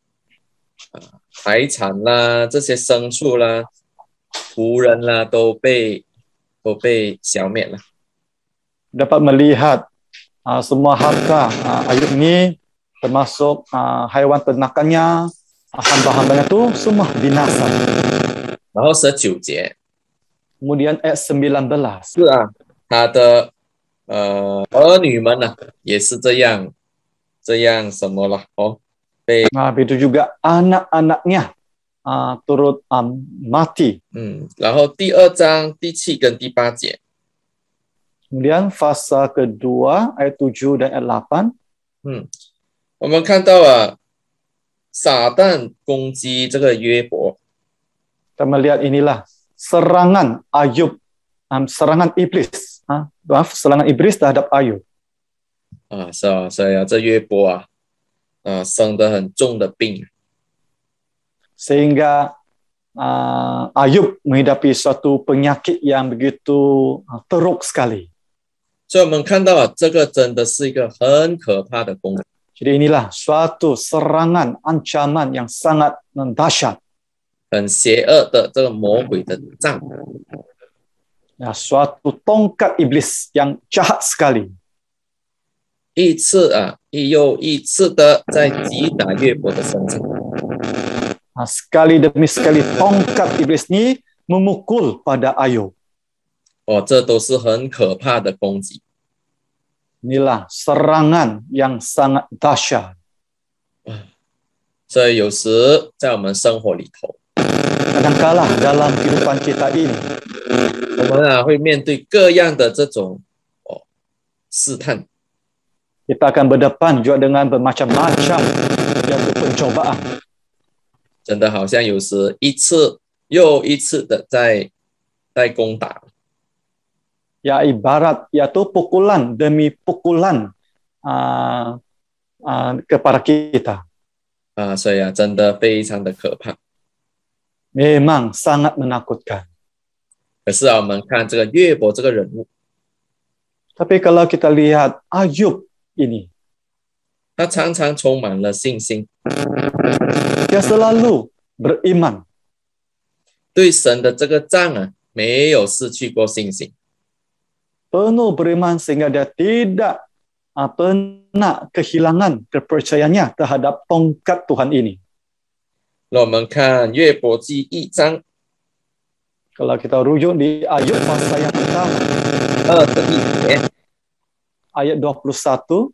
财产啦、这些牲畜啦、仆人啦，都被消灭了。 Dapat melihat semua harta Ayub ini termasuk haiwan ternakannya, hamba-hambanya itu semua binasa. 然后19节 Kemudian ayat 19. 是啊，他的儿女们呢、也是这样什么了哦，被 Begitu juga anak-anaknya turut mati. 然后第2章第7跟第8节， Kemudian fasa kedua ayat 7 dan ayat 8. 我们看到啊，撒旦攻击这个约伯， Kita melihat inilah serangan Ayub, serangan iblis. Serangan iblis terhadap Ayub. 是啊，所以啊，这约伯啊，生得很重的病， Sehingga Ayub menghadapi suatu penyakit yang begitu teruk sekali. 所以我们看到啊，这个真的是一个很可怕的攻击。 Jadi inilah suatu serangan, ancaman yang sangat dahsyat. 很邪恶的这个魔鬼的杖， Suatu tongkat iblis yang jahat sekali. 一次啊，又一次的在击打约伯的身上。 Sekali demi sekali tongkat iblis ini memukul pada Ayub. 这都是很可怕的攻击。 Inilah serangan yang sangat dahsyat. 所以有时在我们生活里头， Kadangkala dalam kehidupan kita ini, 我们啊会面对各样的这种试探， kita akan berdepan juga dengan bermacam-macam yaitu pencobaan. 真的好像有时一次又一次的在攻打。 Ya ibarat yaitu pukulan demi pukulan kepada kita. 所以啊，真的非常的可怕。 Memang sangat menakutkan. 可是啊，我们看这个约伯这个人物， Tapi kalau kita lihat Ayub ini, 他常常充满了信心， dia selalu beriman. 对神的这个杖啊，没有失去过信心。 Penuh beriman sehingga dia tidak pernah kehilangan kepercayaannya terhadap tongkat Tuhan ini. 那我们看约伯记1章 Kalau kita rujuk di Ayub pasal yang pertama, 21节， ayat 21,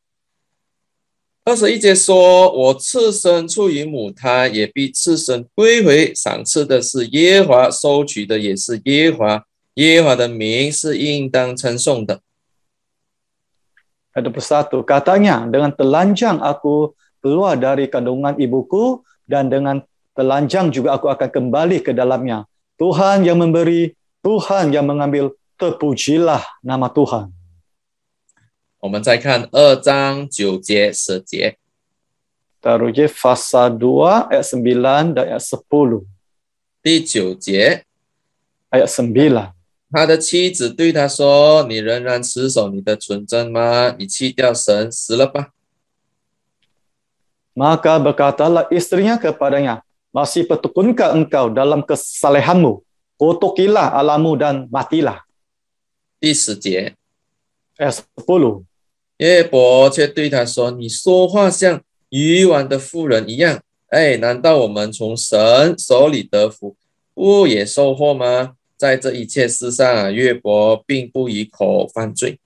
21节说：“我赤身出于母胎，也必赤身归回。赏赐的是耶和华，收取的也是耶和华。耶和华的名是应当称颂的。” ayat 21, katanya, dengan telanjang aku keluar dari kandungan ibuku, dan dengan telanjang juga aku akan kembali ke dalamnya. Tuhan yang memberi, Tuhan yang mengambil, terpujilah nama Tuhan. 我们再看2章9节10节， Taruh fasa 2 ayat 9 dan ayat 10. 第9节， Ayat 9. 他的妻子对他说：“你仍然持守你的纯正吗？你弃掉神，死了吧。” Maka berkatalah istrinya kepadanya, masih bertekunkah engkau dalam kesalehanmu? Kutukilah Allahmu dan matilah. 第10节， Ayat 10. 约伯却对他说：“你说话像愚顽的妇人一样。难道我们从神手里得福，不也受祸吗？在这一切事上啊，约伯并不以口犯罪。”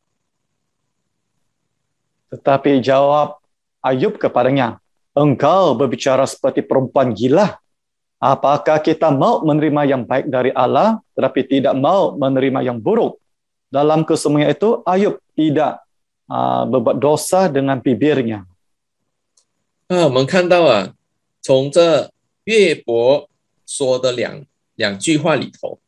Tetapi jawab Ayub kepadanya, engkau berbicara seperti perempuan gila. Apakah kita mau menerima yang baik dari Allah, tetapi tidak mau menerima yang buruk? Dalam kesemuanya itu, Ayub tidak berbuat dosa dengan bibirnya. 我们看到啊，从这约伯说的两句话里头，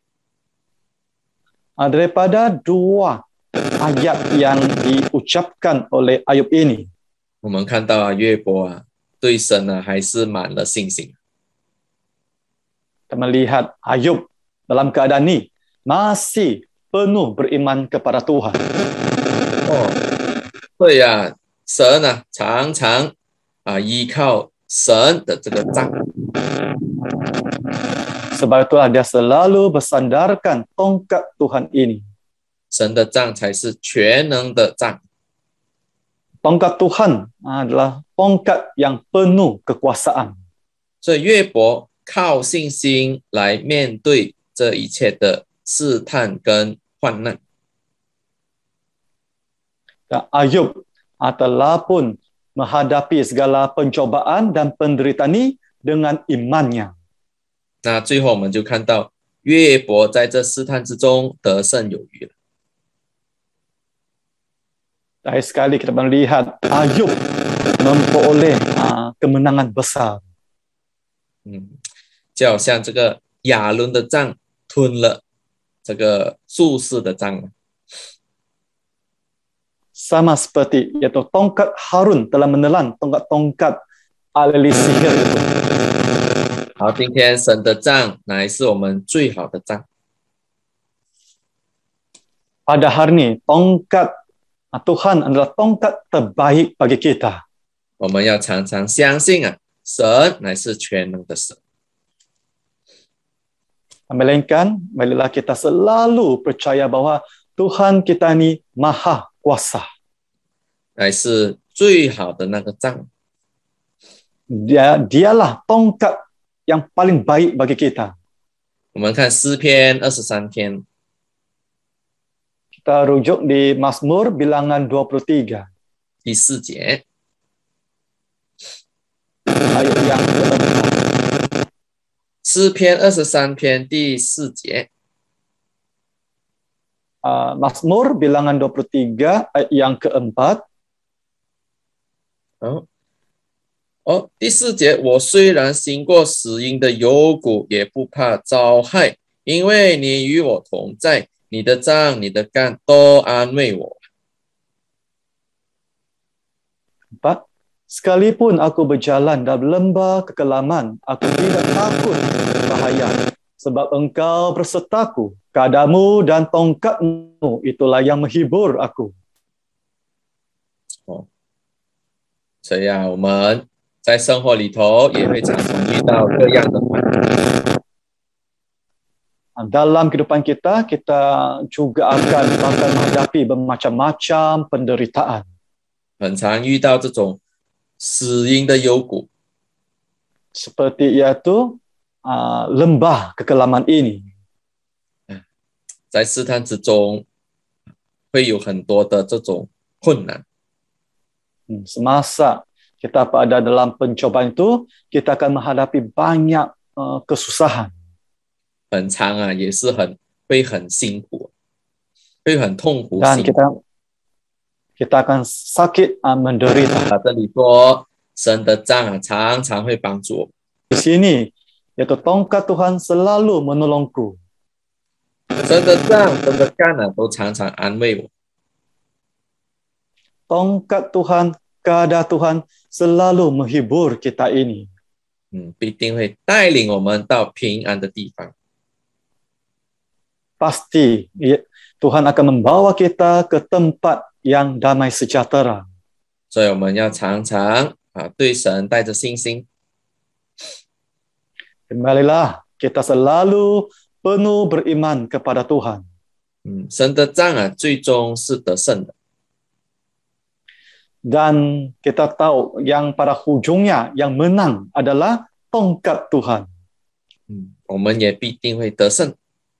Daripada dua ayat yang diucapkan oleh Ayub ini, 我们看到啊，约伯啊，对神呢还是满了信心。 kita melihat Ayub dalam keadaan ini masih penuh beriman kepada Tuhan. 对呀，神啊，常常依靠神的这个杖。 Sebab itulah dia selalu bersandarkan tongkat Tuhan ini. 神的杖才是全能的杖。 tongkat Tuhan adalah tongkat yang penuh kekuasaan. 所以约伯靠信心来面对这一切的试探跟患难。 Dan Ayub telah pun menghadapi segala pencobaan dan penderitaan ini dengan imannya. 那最后我们就看到约伯在这试探之中得胜有余了。 Terakhir sekali kita melihat Ayub memperoleh kemenangan besar. 就好像这个亚伦的杖吞了这个术士的杖。 Sama seperti yaitu tongkat Harun telah menelan tongkat-tongkat ahli sihir itu. 好，今天神的杖乃是我们最好的杖。 Pada hari ini tongkat Tuhan adalah tongkat terbaik bagi kita. 我们要常常相信神乃是全能的神。 Melainkan marilah kita selalu percaya bahwa Tuhan kita ini maha kuasa. 乃是最好的那个杖。 Dialah tongkat yang paling baik bagi kita. 我们看诗篇23篇 Kita rujuk di Mazmur bilangan 23. 第4节， Ayat yang keempat. 诗篇23篇第4节。 Mazmur bilangan 23 ayat yang keempat. 第4节，我虽然行过死荫的幽谷，也不怕遭害，因为你与我同在，你的杖、你的竿都安慰我。 4. Sekalipun aku berjalan dalam lembah kekelaman, aku tidak takut bahaya, sebab engkau bersertaku, kadamu dan tongkatmu itulah yang menghibur aku. 所以我们在生活里头也会常常遇到各样的环境。 Dalam kehidupan kita, kita juga akan menghadapi bermacam-macam penderitaan. 很常遇到这种死荫的幽谷， Seperti iaitu lembah kekelaman ini. 在试探之中会有很多的这种困难。 Semasa kita berada dalam pencobaan itu, kita akan menghadapi banyak kesusahan. 很长也是会很辛苦，会很痛苦。 Dan kita akan sakit menderita. 这里说神的杖常常会帮助我。 Di sini, yaitu tongkat Tuhan selalu menolongku. 神的杖、神的竿都常常安慰我。 Tongkat Tuhan, keadaan Tuhan selalu menghibur kita ini. 必定会带领我们到平安的地方。 Pasti Tuhan akan membawa kita ke tempat yang damai sejahtera. 所以我们要常常对神带着信心。 Kembalilah kita selalu penuh beriman kepada Tuhan. 神的杖最终是得胜的。 Dan kita tahu yang pada hujungnya yang menang adalah tongkat Tuhan. 我们也必定会得胜。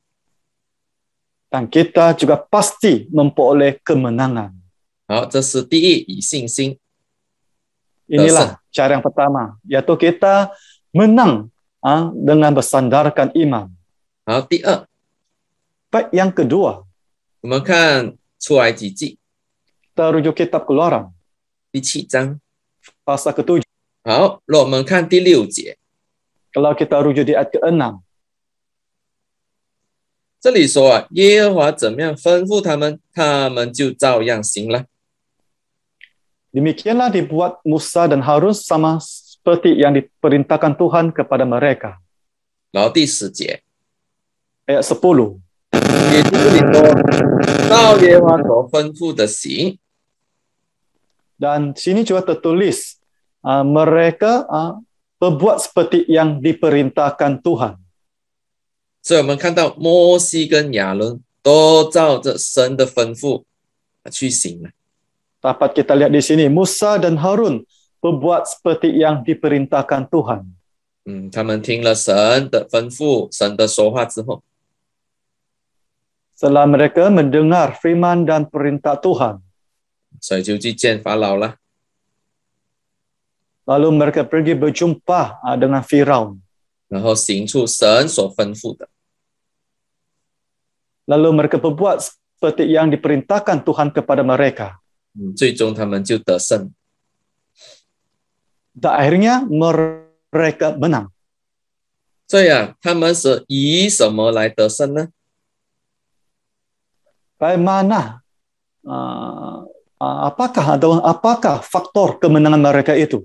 Dan kita juga pasti memperoleh kemenangan. 好，这是第一，以信心。 Inilah cara yang pertama, yaitu kita menang dengan bersandarkan iman. 好，第二， Baik yang kedua, 我们看出埃及记 kita rujuk kitab Keluaran, 第7章。 pasal ke-7. 好，那我们看第6节， Kalau kita rujuk di ayat ke-6, 这里说耶和华怎么样吩咐他们，他们就照样行了。 demikianlah dibuat Musa dan Harun sama seperti yang diperintahkan Tuhan kepada mereka. 然后第10节， Ayat 10. 也就是这里说，照耶和华所吩咐的行。 Dan sini juga tertulis, mereka berbuat seperti yang diperintahkan Tuhan. 所以我们看到摩西跟亚伦都照着神的吩咐去行了。 Dapat kita lihat di sini, Musa dan Harun berbuat seperti yang diperintahkan Tuhan. 他们听了神的吩咐，神的说话之后， Setelah mereka mendengar firman dan perintah Tuhan, 所以就去见法老了。 lalu mereka pergi berjumpa dengan Firaun. 然后行出神所吩咐的。 Lalu mereka berbuat seperti yang diperintahkan Tuhan kepada mereka. 最终他们就得胜。 Dan akhirnya mereka menang. 这样，他们是以什么来得胜呢？ Bagaimana? Apakah faktor kemenangan mereka itu?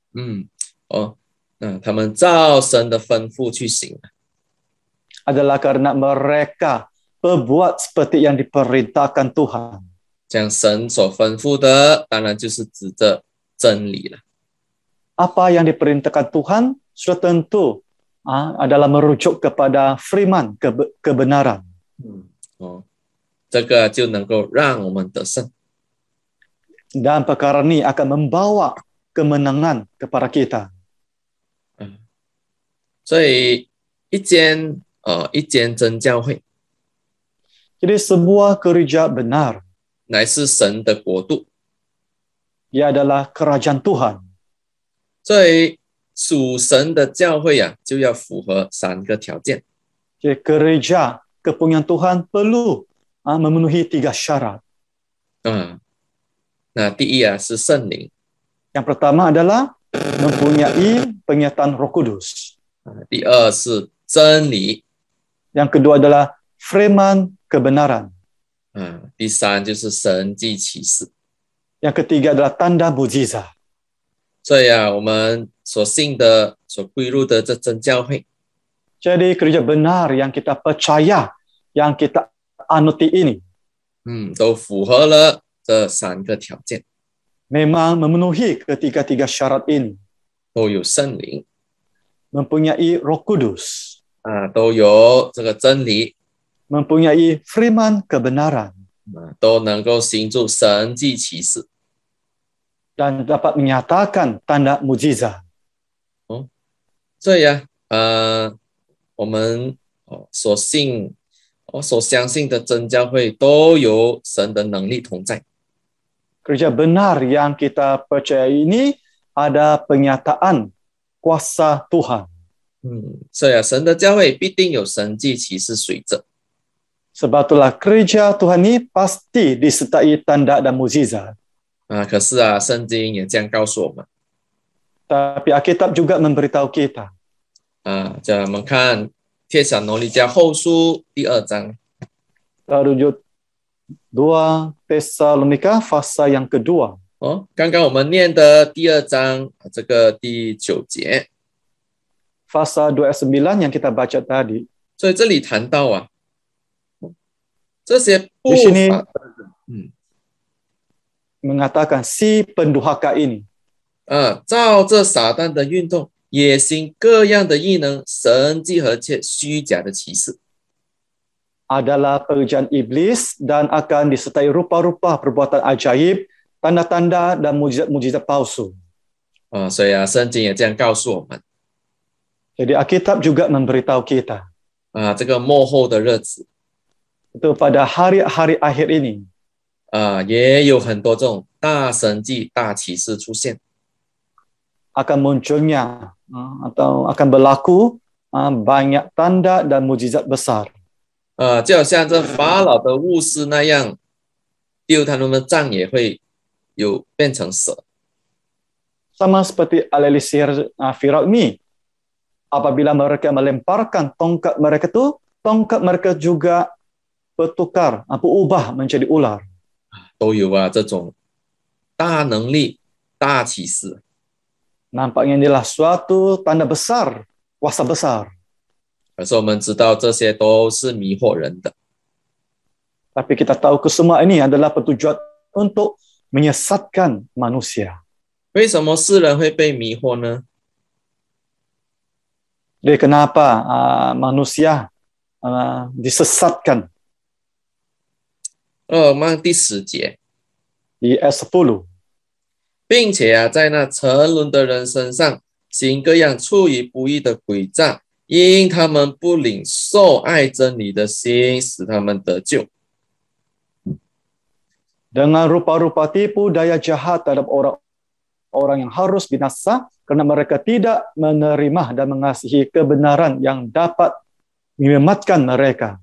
他们照神的吩咐去行。 Adalah karena mereka berbuat seperti yang diperintahkan Tuhan. 将神所吩咐的，当然就是指着真理了。 Apa yang diperintahkan Tuhan sudah tentu adalah merujuk kepada firman kebenaran. 这个就能够让我们得胜。 Dan perkara ini akan membawa kemenangan kepada kita. 所以一间真教会， Jadi sebuah gereja benar, 乃是神的国度。 ia adalah kerajaan Tuhan. 所以属神的教会就要符合3个条件。 Jadi gereja kepunyaan Tuhan perlu memenuhi 3 syarat. 那第一是圣灵， Yang pertama adalah mempunyai penyertaan Roh Kudus. 第二是真理， Yang kedua adalah firman kebenaran. 第三就是神迹奇事。 Yang ketiga adalah tanda mukjizat. 所以我们所信的、所归入的这真教会， Jadi gereja benar yang kita percaya, yang kita anuti ini, 都符合了这3个条件， memang memenuhi ketiga-tiga syarat ini. 都有圣灵， Mempunyai Roh Kudus, 都有这个真理， mempunyai firman kebenaran, 都能够行出神迹奇事。 dan dapat menyatakan tanda mukjizat. 所以我们所相信的真教会都有神的能力同在。 Gereja benar yang kita percaya ini ada penyataan kuasa Tuhan. 所以神的教会必定有神迹奇事随着。 Sebab itulah gereja Tuhan ini pasti disertai tanda dan mukjizat. 可是圣经也这样告诉我们。 Tapi Alkitab juga memberitahu kita. 叫我们看帖撒罗尼迦后书第2章。 Rujuk 2 Tesalonika fasa yang kedua. 刚刚我们念的第2章这个第9节。 Fasa 2 ayat 9 yang kita baca tadi. 所以这里谈到这些不 Di sini 法 mengatakan si pendurhaka ini 照这撒旦的运动，也行各样的异能、神迹和切虚假的奇事。 adalah pekerjaan iblis dan akan disertai rupa-rupa perbuatan ajaib, tanda-tanda dan mukjizat-mukjizat palsu. 所以圣经也这样告诉我们。 Jadi Alkitab juga memberitahu kita 这个末后的日子， itu pada hari-hari akhir ini 也有很多这种大神迹、大奇事出现。 akan munculnya atau akan berlaku banyak tanda dan mukjizat besar. 就好像这法老的巫师那样，丢他们的杖也会变成蛇。 Sama seperti alih sihir Firaun ini, apabila mereka melemparkan tongkat mereka itu, tongkat mereka juga bertukar, berubah menjadi ular. 都有这种大能力、大启示。 Nampaknya inilah suatu tanda besar, kuasa besar. 可是我们知道这些都是迷惑人的。 Tapi kita tahu kesemua ini adalah bertujuan untuk menyesatkan manusia. 为什么世人会被迷惑呢？ Jadi kenapa manusia disesatkan? 我们看第10节， di ayat 10. 并且在那沉沦的人身上行各样出于不义的诡诈，因他们不领受爱真理的心，使他们得救。 Dengan rupa-rupa tipu daya jahat terhadap orang yang harus binasa karena mereka tidak menerima dan mengasihi kebenaran yang dapat menyelamatkan mereka.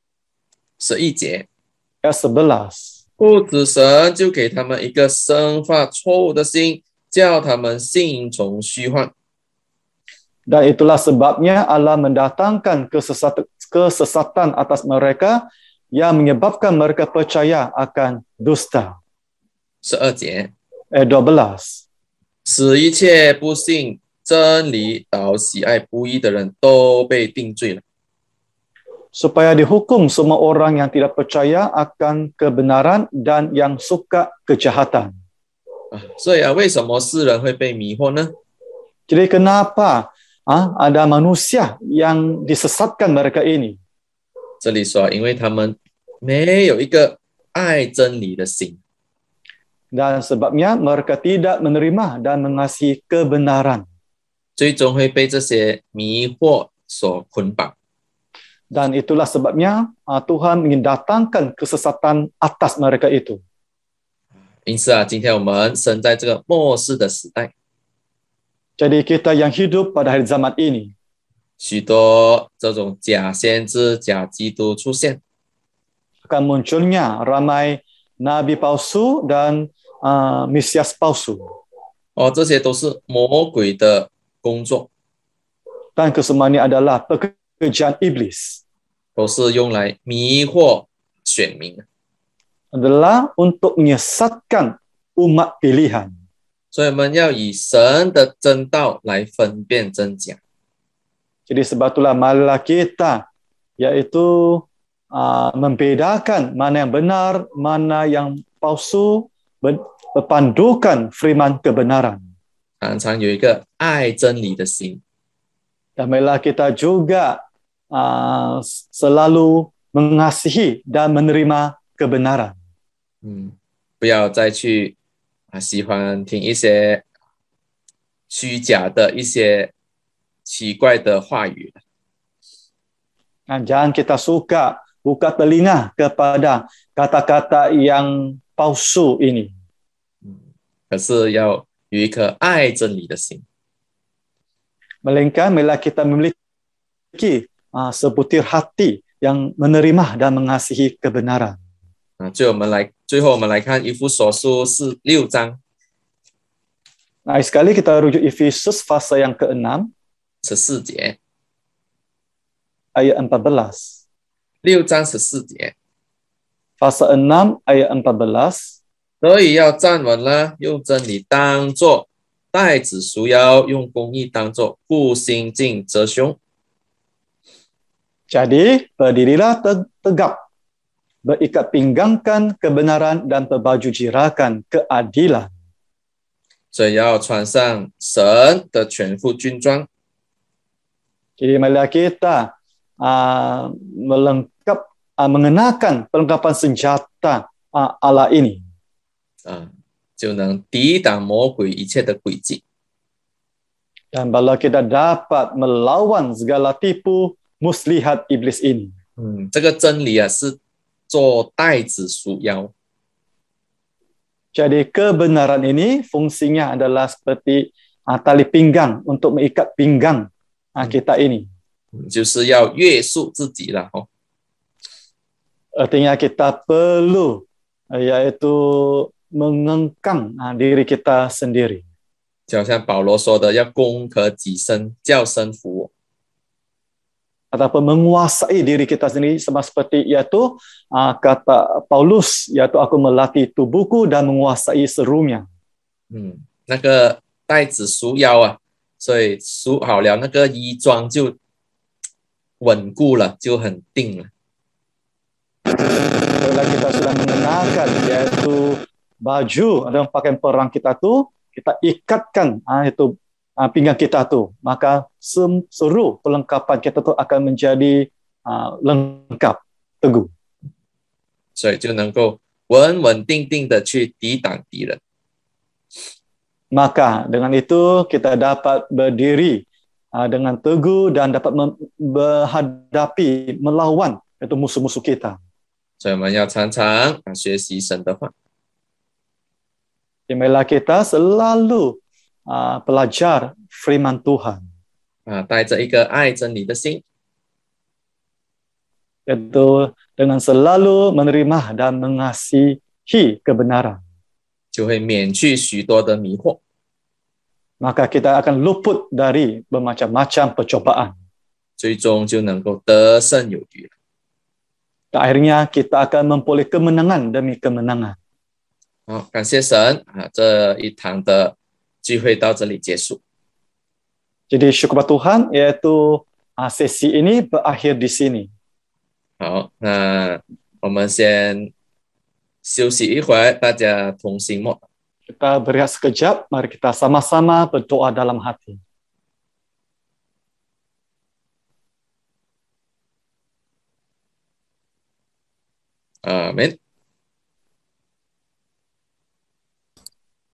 11节， Ayat 11. 故此神就给他们一个生发错误的心，叫他们信从虚幻。 Dan itulah sebabnya Allah mendatangkan kesesatan atas mereka yang menyebabkan mereka percaya akan dusta. 12节， Ayat 12. 使一切不信真理、倒喜爱不义的人都被定罪了。 Supaya dihukum semua orang yang tidak percaya akan kebenaran dan yang suka kejahatan. 所以为什么世人会被迷惑呢？ Jadi kenapa ada manusia yang disesatkan mereka ini? 这里说，因为他们没有一个爱真理的心。 Dan sebabnya mereka tidak menerima dan mengasihi kebenaran. 最终会被这些迷惑所捆绑。 Dan itulah sebabnya Tuhan ingin datangkan kesesatan atas mereka itu. 因此今天我们生在这个末世的时代， Jadi kita yang hidup pada hari zaman ini, 许多这种假先知、假基督出现， akan munculnya ramai nabi palsu dan Mesias palsu. 这些都是魔鬼的工作， Dan kesemua ini adalah pekerjaan iblis. 都是用来迷惑选民。 Adalah untuk menyesatkan umat pilihan. 所以我们要以神的真道来分辨真假。 Jadi sebab itulah marilah kita yaitu membedakan mana yang benar, mana yang palsu, berpandukan firman kebenaran. 常常有一个爱真理的心， Dan marilah kita juga selalu mengasihi dan menerima kebenaran. 不要再去喜欢听一些虚假的一些奇怪的话语。 Dan jangan kita suka buka telinga kepada kata-kata yang palsu ini. 可是要有一颗爱真理的心。 Melainkan marilah kita memiliki sebutir hati yang menerima dan mengasihi kebenaran. 最后我们来看以弗所书6章 Nah, sekali kita rujuk Efesus pasal yang ke-6 14节， ayat 14. 6章14节， Pasal 6 ayat 14. 所以要站稳了，用真理当作带子束腰，用公义当作护心镜遮胸。 Jadi, berdirilah tegap, berikat pinggangkan kebenaran dan berbaju jirakan keadilan. 所以要穿上神的全副军装。 Jadi, marilah kita mengenakan perlengkapan senjata Allah ini. 就能抵挡魔鬼一切的诡计。 Dan bila kita dapat melawan segala tipu muslihat iblis ini. 这个真理是做带子束腰。 Jadi kebenaran ini fungsinya adalah seperti tali pinggang untuk mengikat pinggang kita ini. 就是要约束自己了。 Artinya kita perlu yaitu mengengkang diri kita sendiri. 就好像保罗说的，要攻克己身，叫身服我。 Ataupun menguasai diri kita sendiri sama seperti iaitu kata Paulus, yaitu aku melatih tubuhku dan menguasai serunya. 那个带子束腰所以束好了，那个衣装就稳固了，就很定了。 Bila kita sudah mengenakan yaitu baju dan pakaian perang kita tu, kita ikatkan itu pinggang kita tu, maka seluruh perlengkapan kita tu akan menjadi lengkap, teguh. 所以就能够稳稳定定的去抵挡敌人。 Maka dengan itu kita dapat berdiri dengan teguh dan dapat menghadapi, melawan itu musuh-musuh kita. 所以我们要常常学习神的话， Marilah kita selalu belajar firman Tuhan. 带着一个爱真理的心， Yaitu dengan selalu menerima dan mengasihi kebenaran. 就会免去许多的迷惑， Maka kita akan luput dari bermacam-macam percobaan. 最终就能够得胜有余。 Akhirnya kita akan memperoleh kemenangan demi kemenangan. 好，感谢神这一堂的聚会到这里结束。 Jadi syukur Tuhan, yaitu sesi ini berakhir di sini. 好，那我们先休息一会儿，大家同心默。 Kita berehat sekejap, mari kita sama-sama berdoa dalam hati. Amin.